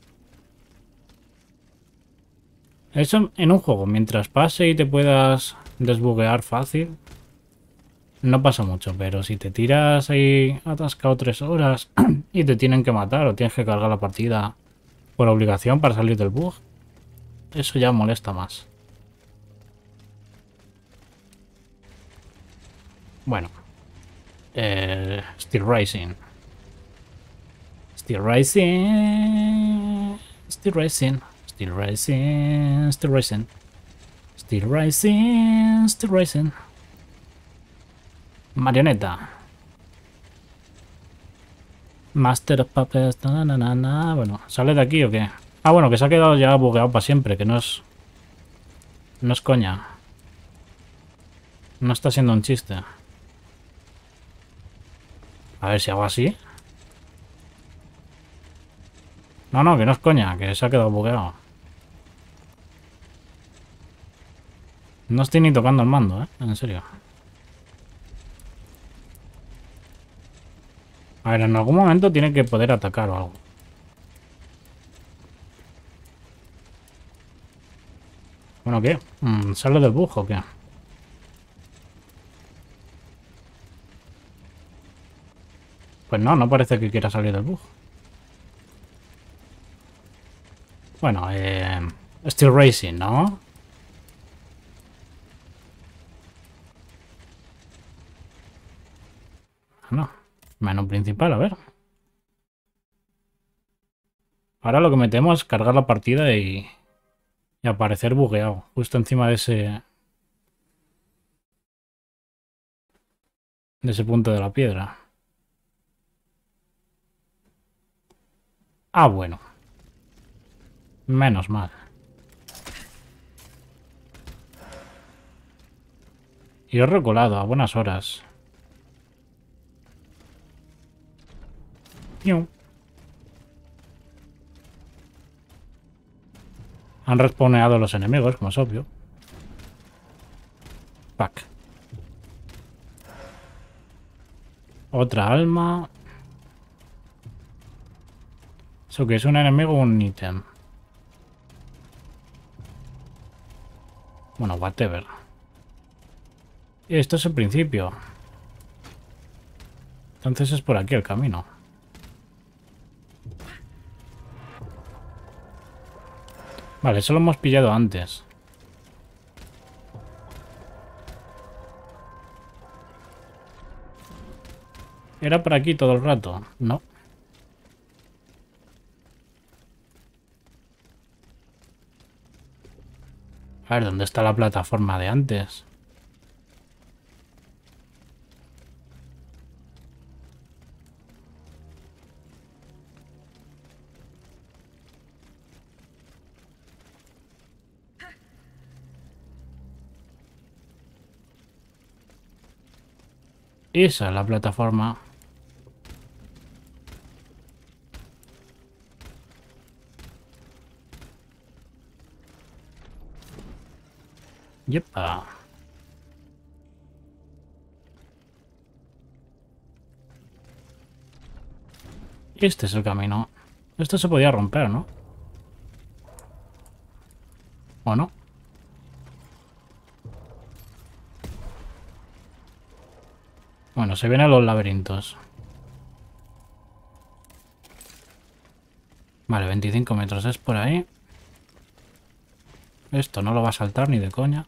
Eso en un juego, mientras pase y te puedas desbuguear fácil, no pasa mucho, pero si te tiras ahí atascado tres horas y te tienen que matar o tienes que cargar la partida por obligación para salir del bug, Eso ya molesta más. Bueno. Eh, Steel Rising. Steel Rising. Steel Rising. Steel Rising. Steel Rising. Steel Rising. Steel Rising. Marioneta. Master of Puppets. Na, na, na, na. Bueno, ¿sale de aquí o qué? Ah, bueno, que se ha quedado ya bugueado para siempre, que no es... No es coña. No está siendo un chiste. A ver si hago así. No, no, que no es coña, que se ha quedado bugueado. No estoy ni tocando el mando, ¿eh? En serio. A ver, en algún momento tiene que poder atacar o algo. Bueno, ¿qué? ¿Sale del bug o qué? Pues no, no parece que quiera salir del bug. Bueno, eh... Steel Racing, ¿no? No. Menú principal, a ver. Ahora lo que metemos es cargar la partida y... Y aparecer bugueado. Justo encima de ese... De ese punto de la piedra. Ah, bueno. Menos mal. Y he recolado a buenas horas. ¡Pium! Han respawneado los enemigos, como es obvio. Pack. Otra alma. ¿Eso que es un enemigo o un ítem? Bueno, whatever. Esto es el principio. Entonces es por aquí el camino. Vale, eso lo hemos pillado antes. ¿Era por aquí todo el rato? No. A ver, ¿dónde está la plataforma de antes? Esa es la plataforma. Yepa. Este es el camino. Esto se podía romper, ¿no? ¿O no? Bueno, se vienen los laberintos. Vale, veinticinco metros es por ahí. Esto no lo va a saltar ni de coña.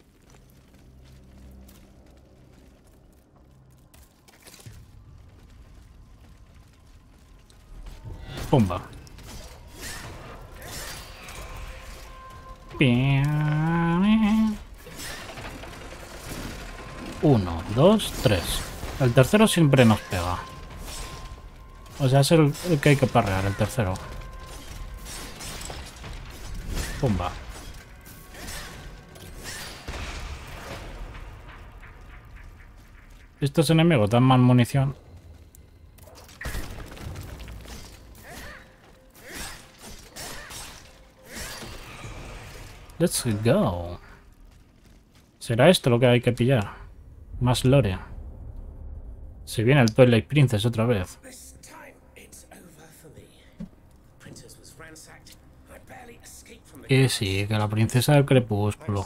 Pumba. Uno, dos, tres. El tercero siempre nos pega. O sea, es el, el que hay que parrear, el tercero. Pumba. Estos enemigos dan más munición. Let's go. ¿Será esto lo que hay que pillar? Más lore. Se viene el Twilight Princess otra vez. Y sí, que la princesa del crepúsculo.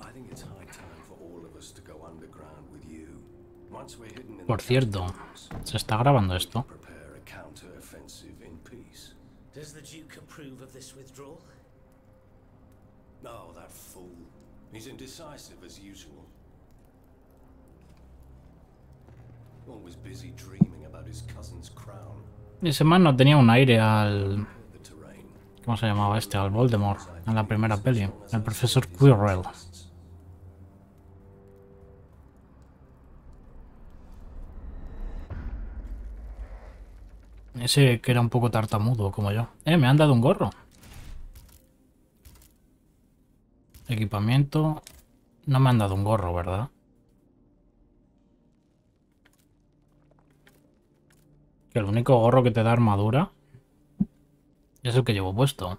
Por cierto, ¿se está grabando esto? Does the Duke approve of this withdrawal? No, that fool. He's indecisive as usual. Always busy dreaming about his cousin's crown. Ese man no tenía un aire al... ¿Cómo se llamaba este? Al Voldemort, en la primera peli. El profesor Quirrell. Ese que era un poco tartamudo, como yo. Eh, me han dado un gorro. Equipamiento. No me han dado un gorro, ¿verdad? Que el único gorro que te da armadura es el que llevo puesto.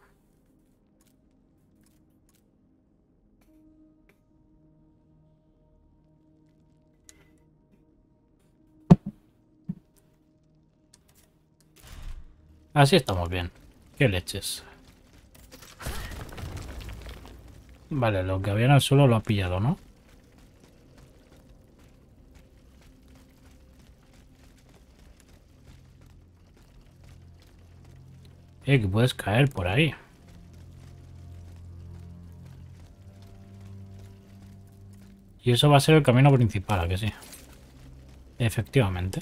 Así estamos bien. ¿Qué leches? Vale, lo que había en el suelo lo ha pillado, ¿no? Eh, que puedes caer por ahí. Y eso va a ser el camino principal, ¿a que sí? Efectivamente.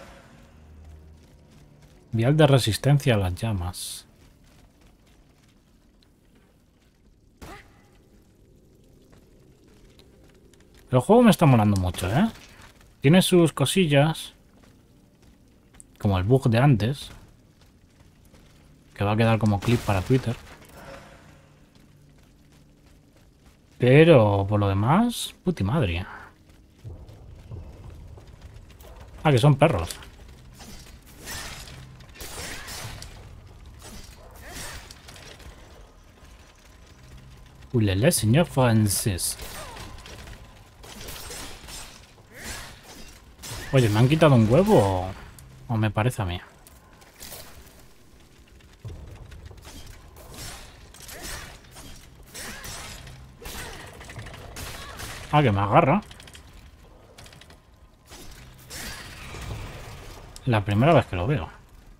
Vial de resistencia a las llamas. El juego me está molando mucho, ¿eh? Tiene sus cosillas. Como el bug de antes. Que va a quedar como clip para Twitter. Pero por lo demás, puti madre. Ah, que son perros. Ulele, señor Francis. Oye, ¿me han quitado un huevo o, o me parece a mí? Ah, que me agarra. La primera vez que lo veo.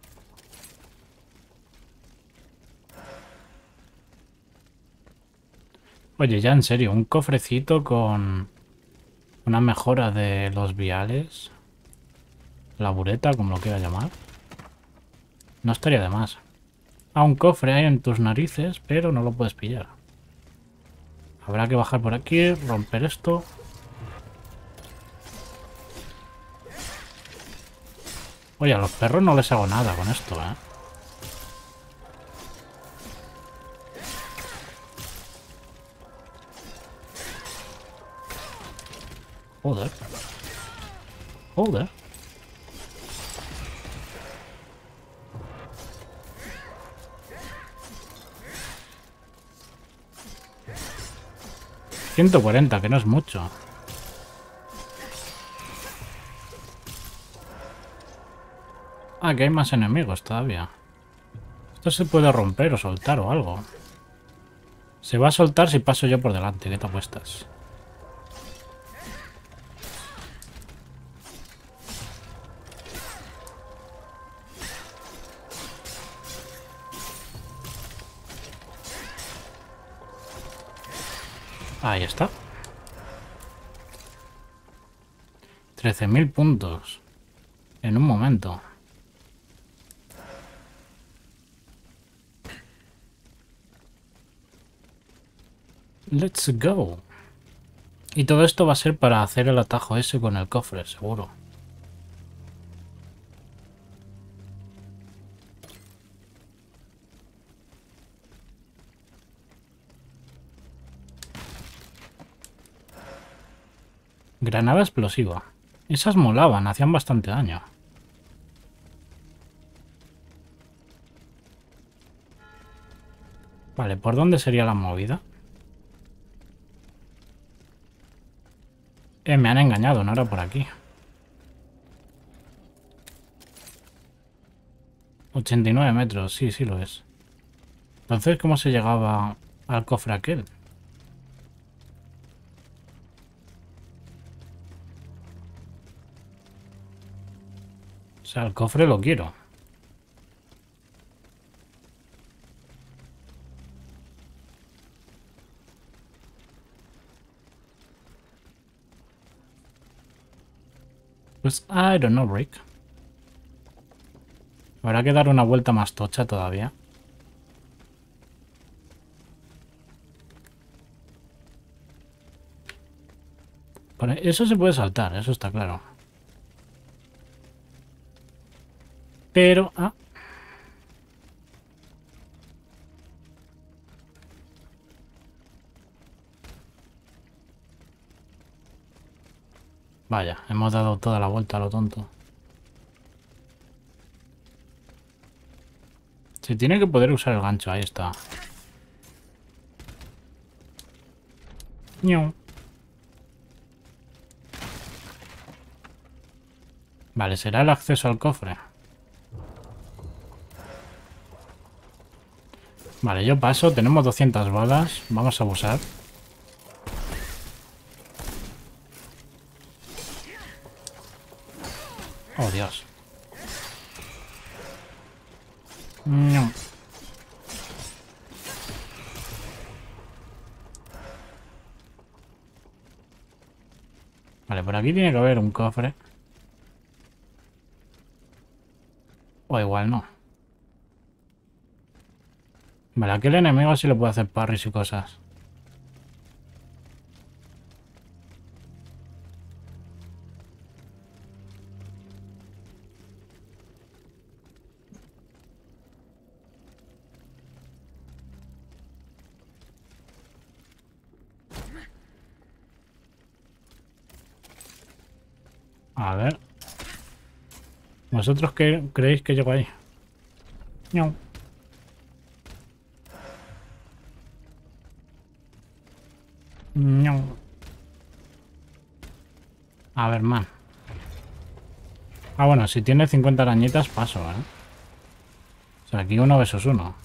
Oye, ya en serio, un cofrecito con una mejora de los viales. La bureta, como lo quiera llamar. No estaría de más. Ah, un cofre hay en tus narices, pero no lo puedes pillar. Habrá que bajar por aquí, romper esto. Oye, a los perros no les hago nada con esto, ¿eh? Joder. Joder. ciento cuarenta, que no es mucho. Ah, que hay más enemigos todavía. Esto se puede romper o soltar o algo. Se va a soltar si paso yo por delante. ¿Qué te apuestas? Ahí está. trece mil puntos. En un momento. Let's go. Y todo esto va a ser para hacer el atajo ese con el cofre, seguro. Granada explosiva. Esas molaban, hacían bastante daño. Vale, ¿por dónde sería la movida? Eh, me han engañado, no era por aquí. ochenta y nueve metros, sí, sí lo es. Entonces, ¿cómo se llegaba al cofre aquel? sea, el cofre lo quiero. Pues, I don't know, Rick. Habrá que dar una vuelta más tocha todavía. Eso se puede saltar, eso está claro. Pero... Ah. Vaya, hemos dado toda la vuelta a lo tonto. Se tiene que poder usar el gancho, ahí está. No. Vale, será el acceso al cofre. Vale, yo paso. Tenemos doscientas balas. Vamos a abusar. Oh, Dios. No. Vale, por aquí tiene que haber un cofre. O igual no. Vale, aquel enemigo sí le puede hacer parries y cosas. A ver. ¿Vosotros qué creéis que llego ahí? No. No. A ver, man. Ah, bueno, si tiene cincuenta arañitas, paso, ¿eh? O sea, aquí uno versus uno.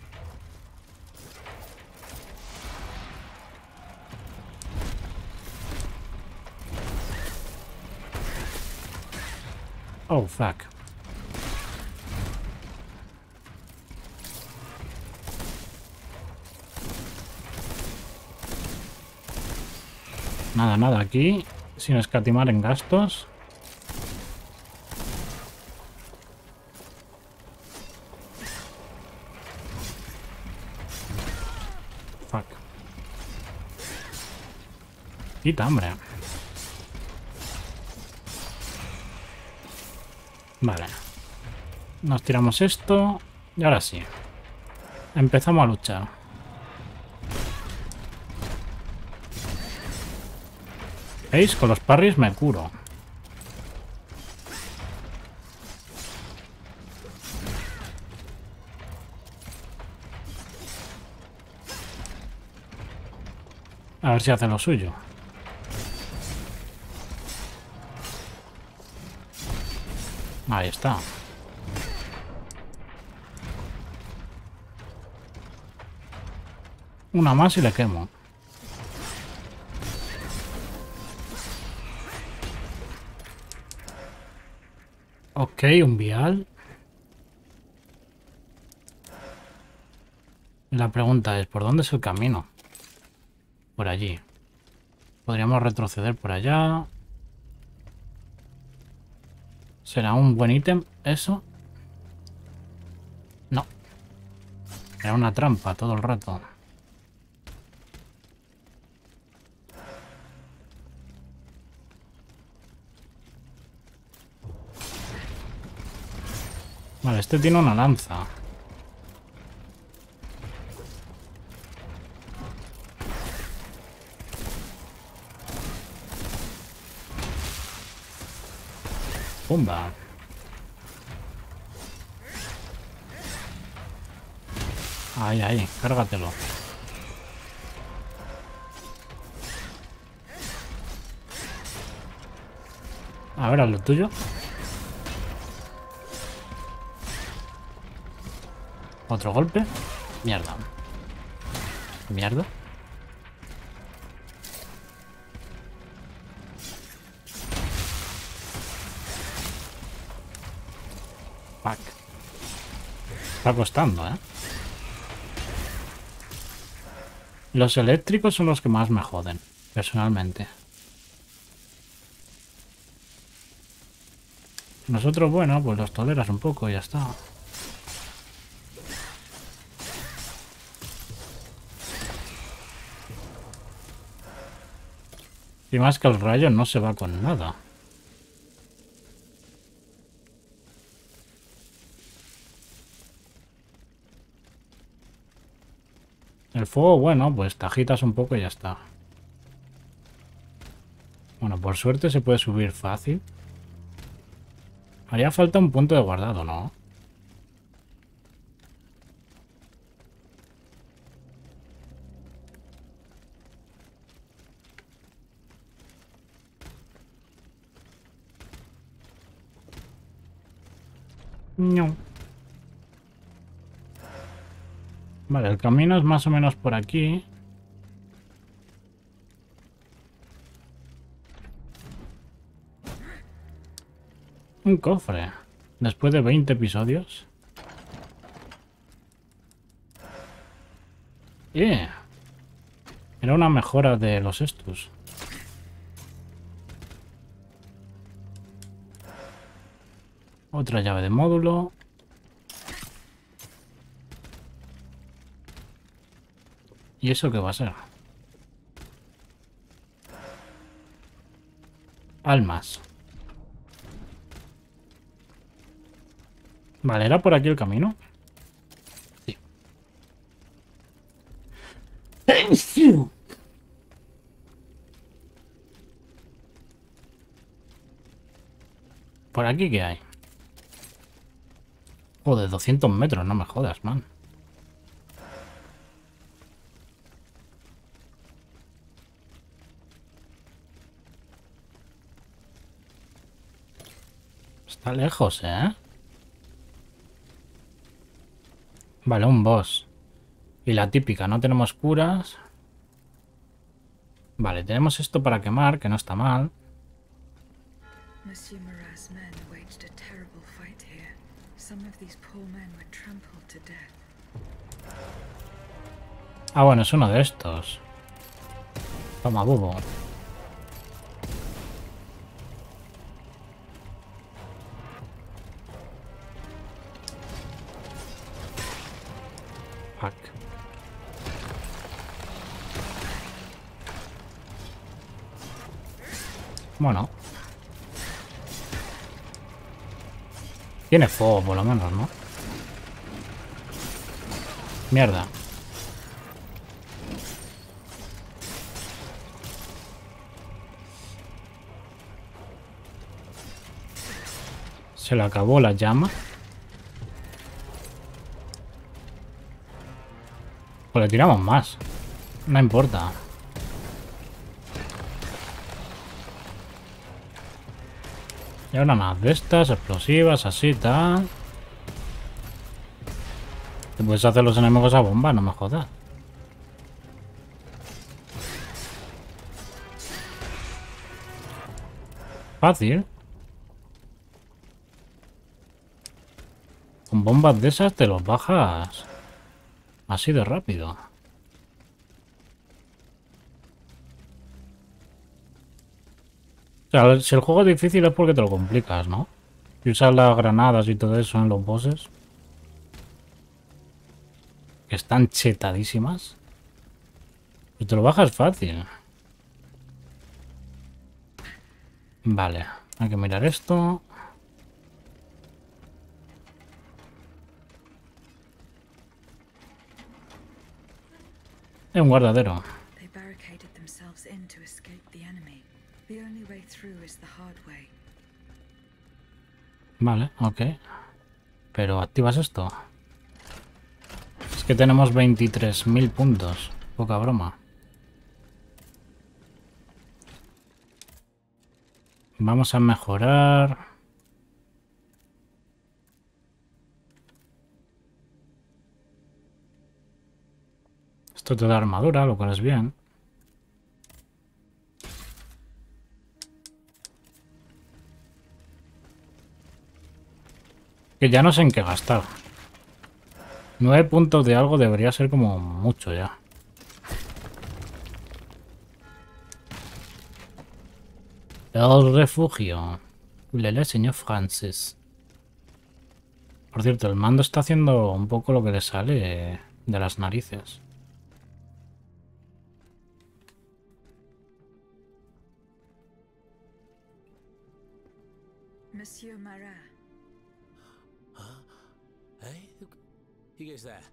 Oh, fuck. Nada, nada, aquí, sin escatimar en gastos. Fuck. Quita, hombre. Vale. Nos tiramos esto. Y ahora sí. Empezamos a luchar. ¿Veis? Con los parries me curo. A ver si hace lo suyo. Ahí está. Una más y le quemo. Ok, un vial. La pregunta es, ¿por dónde es el camino? Por allí. Podríamos retroceder por allá. ¿Será un buen ítem eso? No. Era una trampa todo el rato. Vale, este tiene una lanza. Pumba. Ahí, ahí, cárgatelo. A ver, a lo tuyo. Otro golpe. Mierda. Mierda. Está costando, ¿eh? Los eléctricos son los que más me joden, personalmente. Nosotros, bueno, pues los toleras un poco y ya está. Y más que el rayo no se va con nada. El fuego, bueno, pues te agitas un poco y ya está. Bueno, por suerte se puede subir fácil. Haría falta un punto de guardado, ¿no? No. Vale, el camino es más o menos por aquí. Un cofre. Después de veinte episodios. Yeah. Era una mejora de los estos. Otra llave de módulo. ¿Y eso qué va a ser? Almas. Vale, ¿era por aquí el camino? Sí. ¿Por aquí qué hay? Joder, doscientos metros, no me jodas, man. Está lejos, ¿eh? Vale, un boss. Y la típica, no tenemos curas. Vale, tenemos esto para quemar, que no está mal. Monsieur Marat's men waged a terrible fight here. Some of these poor men were trampled to death. Ah, bueno, es uno de estos. Toma, bobo. Fuck. Bueno. Tiene fuego, por lo menos, ¿no? Mierda. Se le acabó la llama. Pues le tiramos más. No importa. Y ahora más de estas, explosivas, así, tal. Te puedes hacer los enemigos a bomba, no me jodas. Fácil. Con bombas de esas te los bajas así de rápido. O sea, si el juego es difícil es porque te lo complicas, ¿no? Si usas las granadas y todo eso en los bosses, que están chetadísimas, y te lo bajas fácil. Vale, hay que mirar esto. Es un guardadero. Vale, ok. Pero activas esto. Es que tenemos veintitrés mil puntos. Poca broma. Vamos a mejorar. Esto te da armadura, lo cual es bien. Que ya no sé en qué gastar. Nueve puntos de algo debería ser como mucho ya. El refugio. Lele, señor Francis. Por cierto, el mando está haciendo un poco lo que le sale de las narices. Monsieur Marat. Hey, who, who goes there?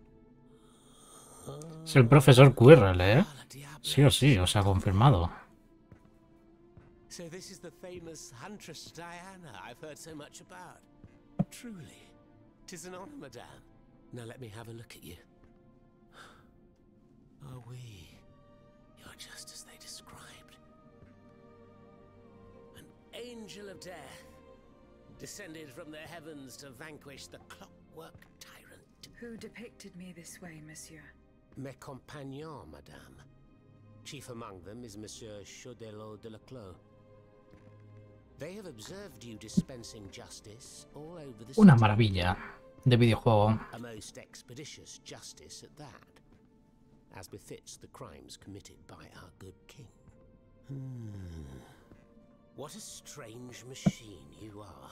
Es el profesor Quirrell, ¿eh? Sí o sí, os ha confirmado. So this is the famous Huntress Diana I've heard so much about. Truly, 'tis an honor, madame. Now let me have a look at you. Oh, oui, you're just as they described. An angel of death, descended from the heavens to vanquish the clockwork tyrant. Who depicted me this way, monsieur? Mes compagnons, madame. Chief among them is Monsieur Chaudelot de Leclos. They have observed you dispensing justice all over the city. Una maravilla de videojuego. A most expeditious justice at that, as befits the crimes committed by our good king. Hmm. What a strange machine you are.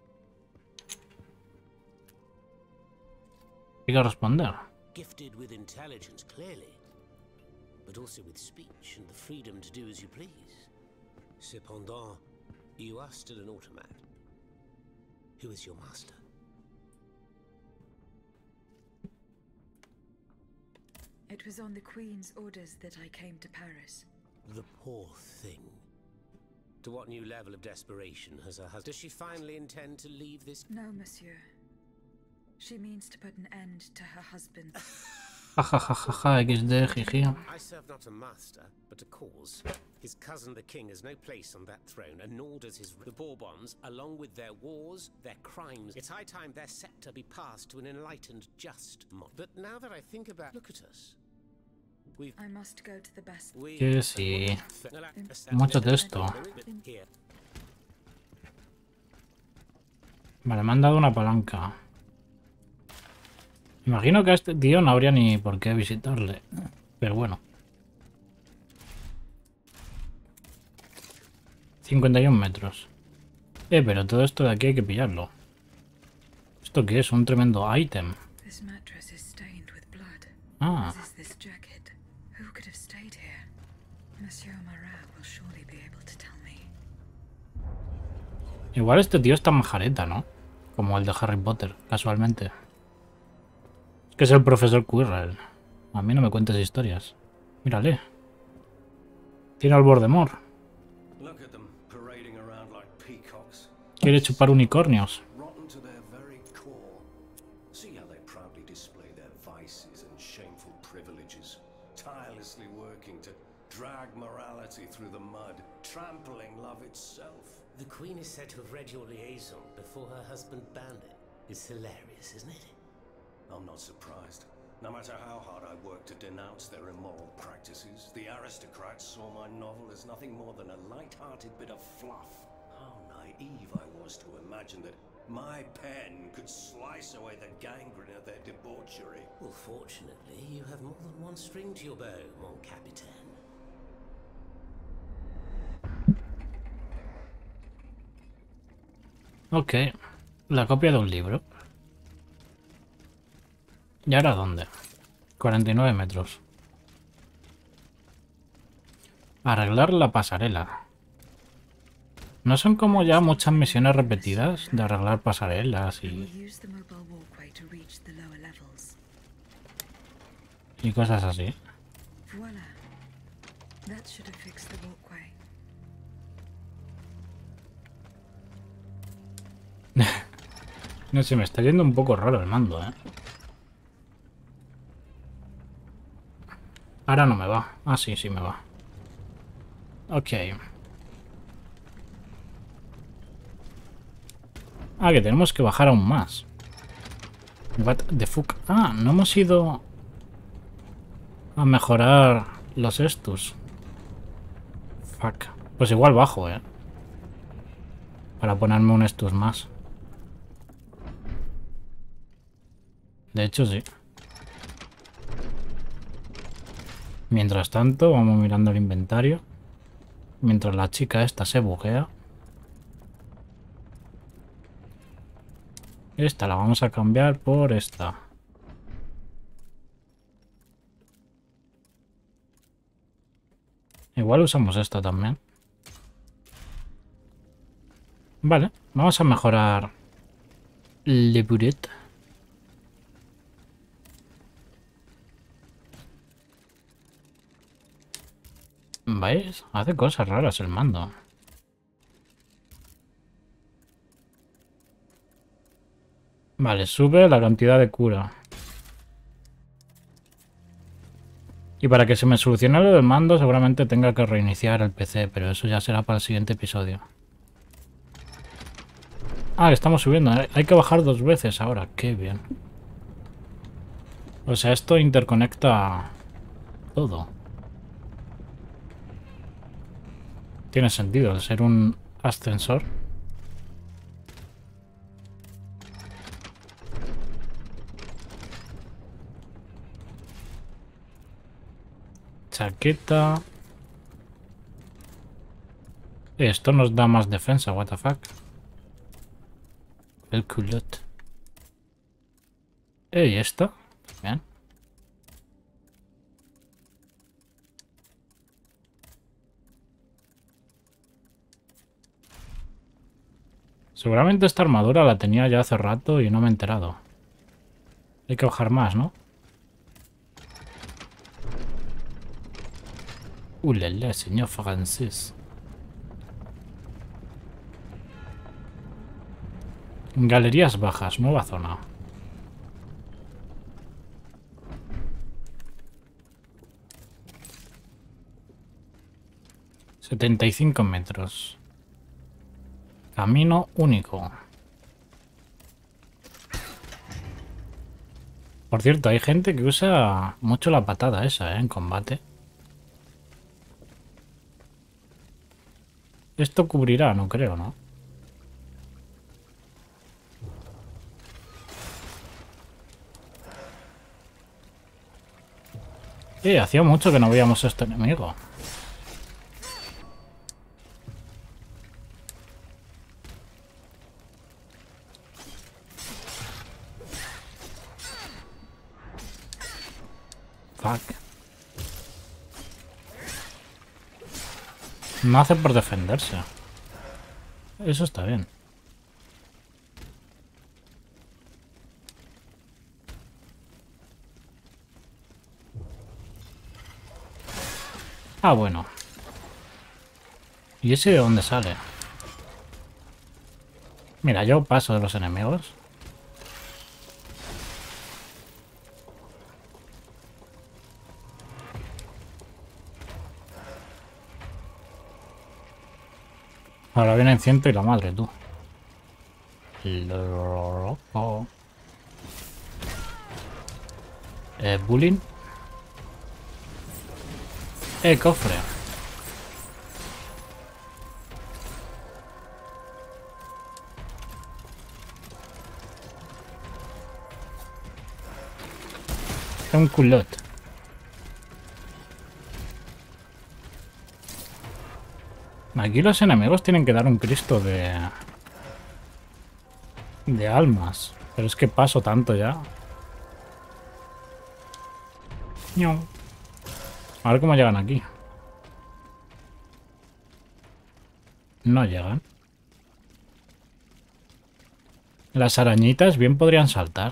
Hay que responder. Gifted with intelligence, clearly, but also with speech and the freedom to do as you please. Cependant, you are still an automat. Who is your master? It was on the Queen's orders that I came to Paris. The poor thing. To what new level of desperation has her husband? Does she finally intend to leave this? No, monsieur. She means to put an end to her husband. Jajajaja, equis de, jiji. I serve not a master, but a cause. His cousin the king has no place on that throne, and nor does his the Bourbons, along with their wars, their crimes. It's high time their scepter be passed to an enlightened, just mob. But now that I think about, look at us. We've I must go to the best. we Que sí. Mucho texto. Here. Vale, me han dado una palanca. Imagino que a este tío no habría ni por qué visitarle. Pero bueno. cincuenta y un metros. Eh, pero todo esto de aquí hay que pillarlo. ¿Esto qué es? Un tremendo ítem. This mattress is stained with blood. Ah. As is this jacket. Who could have stayed here? Monsieur Marat will surely be able to tell me. Igual este tío está majareta, ¿no? Como el de Harry Potter, casualmente. Es que es el profesor Quirrell. A mí no me cuentes historias. Mírale. Tiene al Voldemort. Look at them parading around like peacocks. Quiere chupar unicornios. Rotten to their very core. See how they proudly display their vices and shameful privileges, tirelessly working to drag morality through the mud, trampling love itself. The Queen is said to have read your liaison before her husband banned it. It's hilarious, isn't it? I'm not surprised. No matter how hard I work to denounce their immoral practices, the aristocrats saw my novel as nothing more than a light-hearted bit of fluff. How naive I was to imagine that my pen could slice away the gangrene of their debauchery. Well, fortunately, you have more than one string to your bow, mon capitaine. Ok. La copia de un libro. ¿Y ahora dónde? cuarenta y nueve metros. Arreglar la pasarela. ¿No son como ya muchas misiones repetidas de arreglar pasarelas I will y, use the mobile walkway to reach the lower levels. y cosas así? Voila. That should have fixed the walkway. No sé, me está yendo un poco raro el mando, ¿eh? Ahora no me va. Ah, sí, sí me va. Ok. Ah, que tenemos que bajar aún más. What the fuck. Ah, no hemos ido a mejorar los estos. Fuck. Pues igual bajo, ¿eh? Para ponerme un estos más. De hecho, sí. Mientras tanto, vamos mirando el inventario. Mientras la chica esta se buguea. Esta la vamos a cambiar por esta. Igual usamos esta también. Vale, vamos a mejorar Le Buret. ¿Veis? Hace cosas raras el mando. Vale, sube la cantidad de cura. Y para que se me solucione lo del mando seguramente tenga que reiniciar el P C, pero eso ya será para el siguiente episodio. Ah, estamos subiendo. Hay que bajar dos veces ahora. Qué bien. O sea, esto interconecta todo. Tiene sentido el ser un ascensor. Chaqueta. Esto nos da más defensa, what the fuck. El culot. ¿Y esto? Bien. Seguramente esta armadura la tenía ya hace rato y no me he enterado. Hay que bajar más, ¿no? Ulala, señor francés. Galerías bajas, nueva zona. setenta y cinco metros. Camino único. Por cierto, hay gente que usa mucho la patada esa, ¿eh? En combate. Esto cubrirá, no creo, ¿no? Eh, hacía mucho que no veíamos a este enemigo. Fuck. No hace por defenderse. Eso está bien. Ah, bueno. ¿Y ese de dónde sale? Mira, yo paso de los enemigos. Ahora viene el ciento y la madre, tú. Loco. Eh, bullying. Eh, cofre. Un culot. Aquí los enemigos tienen que dar un Cristo de... de almas. Pero es que paso tanto ya. No. A ver cómo llegan aquí. No llegan. Las arañitas bien podrían saltar.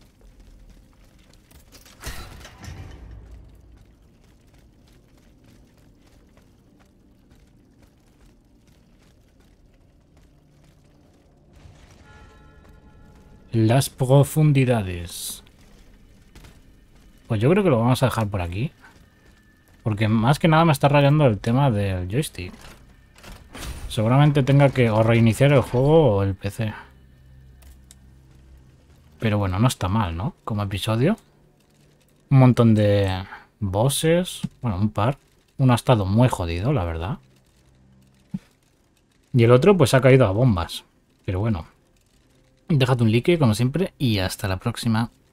Las profundidades. Pues yo creo que lo vamos a dejar por aquí. Porque más que nada me está rayando el tema del joystick. Seguramente tenga que o reiniciar el juego o el P C. Pero bueno, no está mal, ¿no? Como episodio. Un montón de bosses. Bueno, un par. Uno ha estado muy jodido, la verdad. Y el otro pues ha caído a bombas. Pero bueno. Dejad un like, como siempre, y hasta la próxima.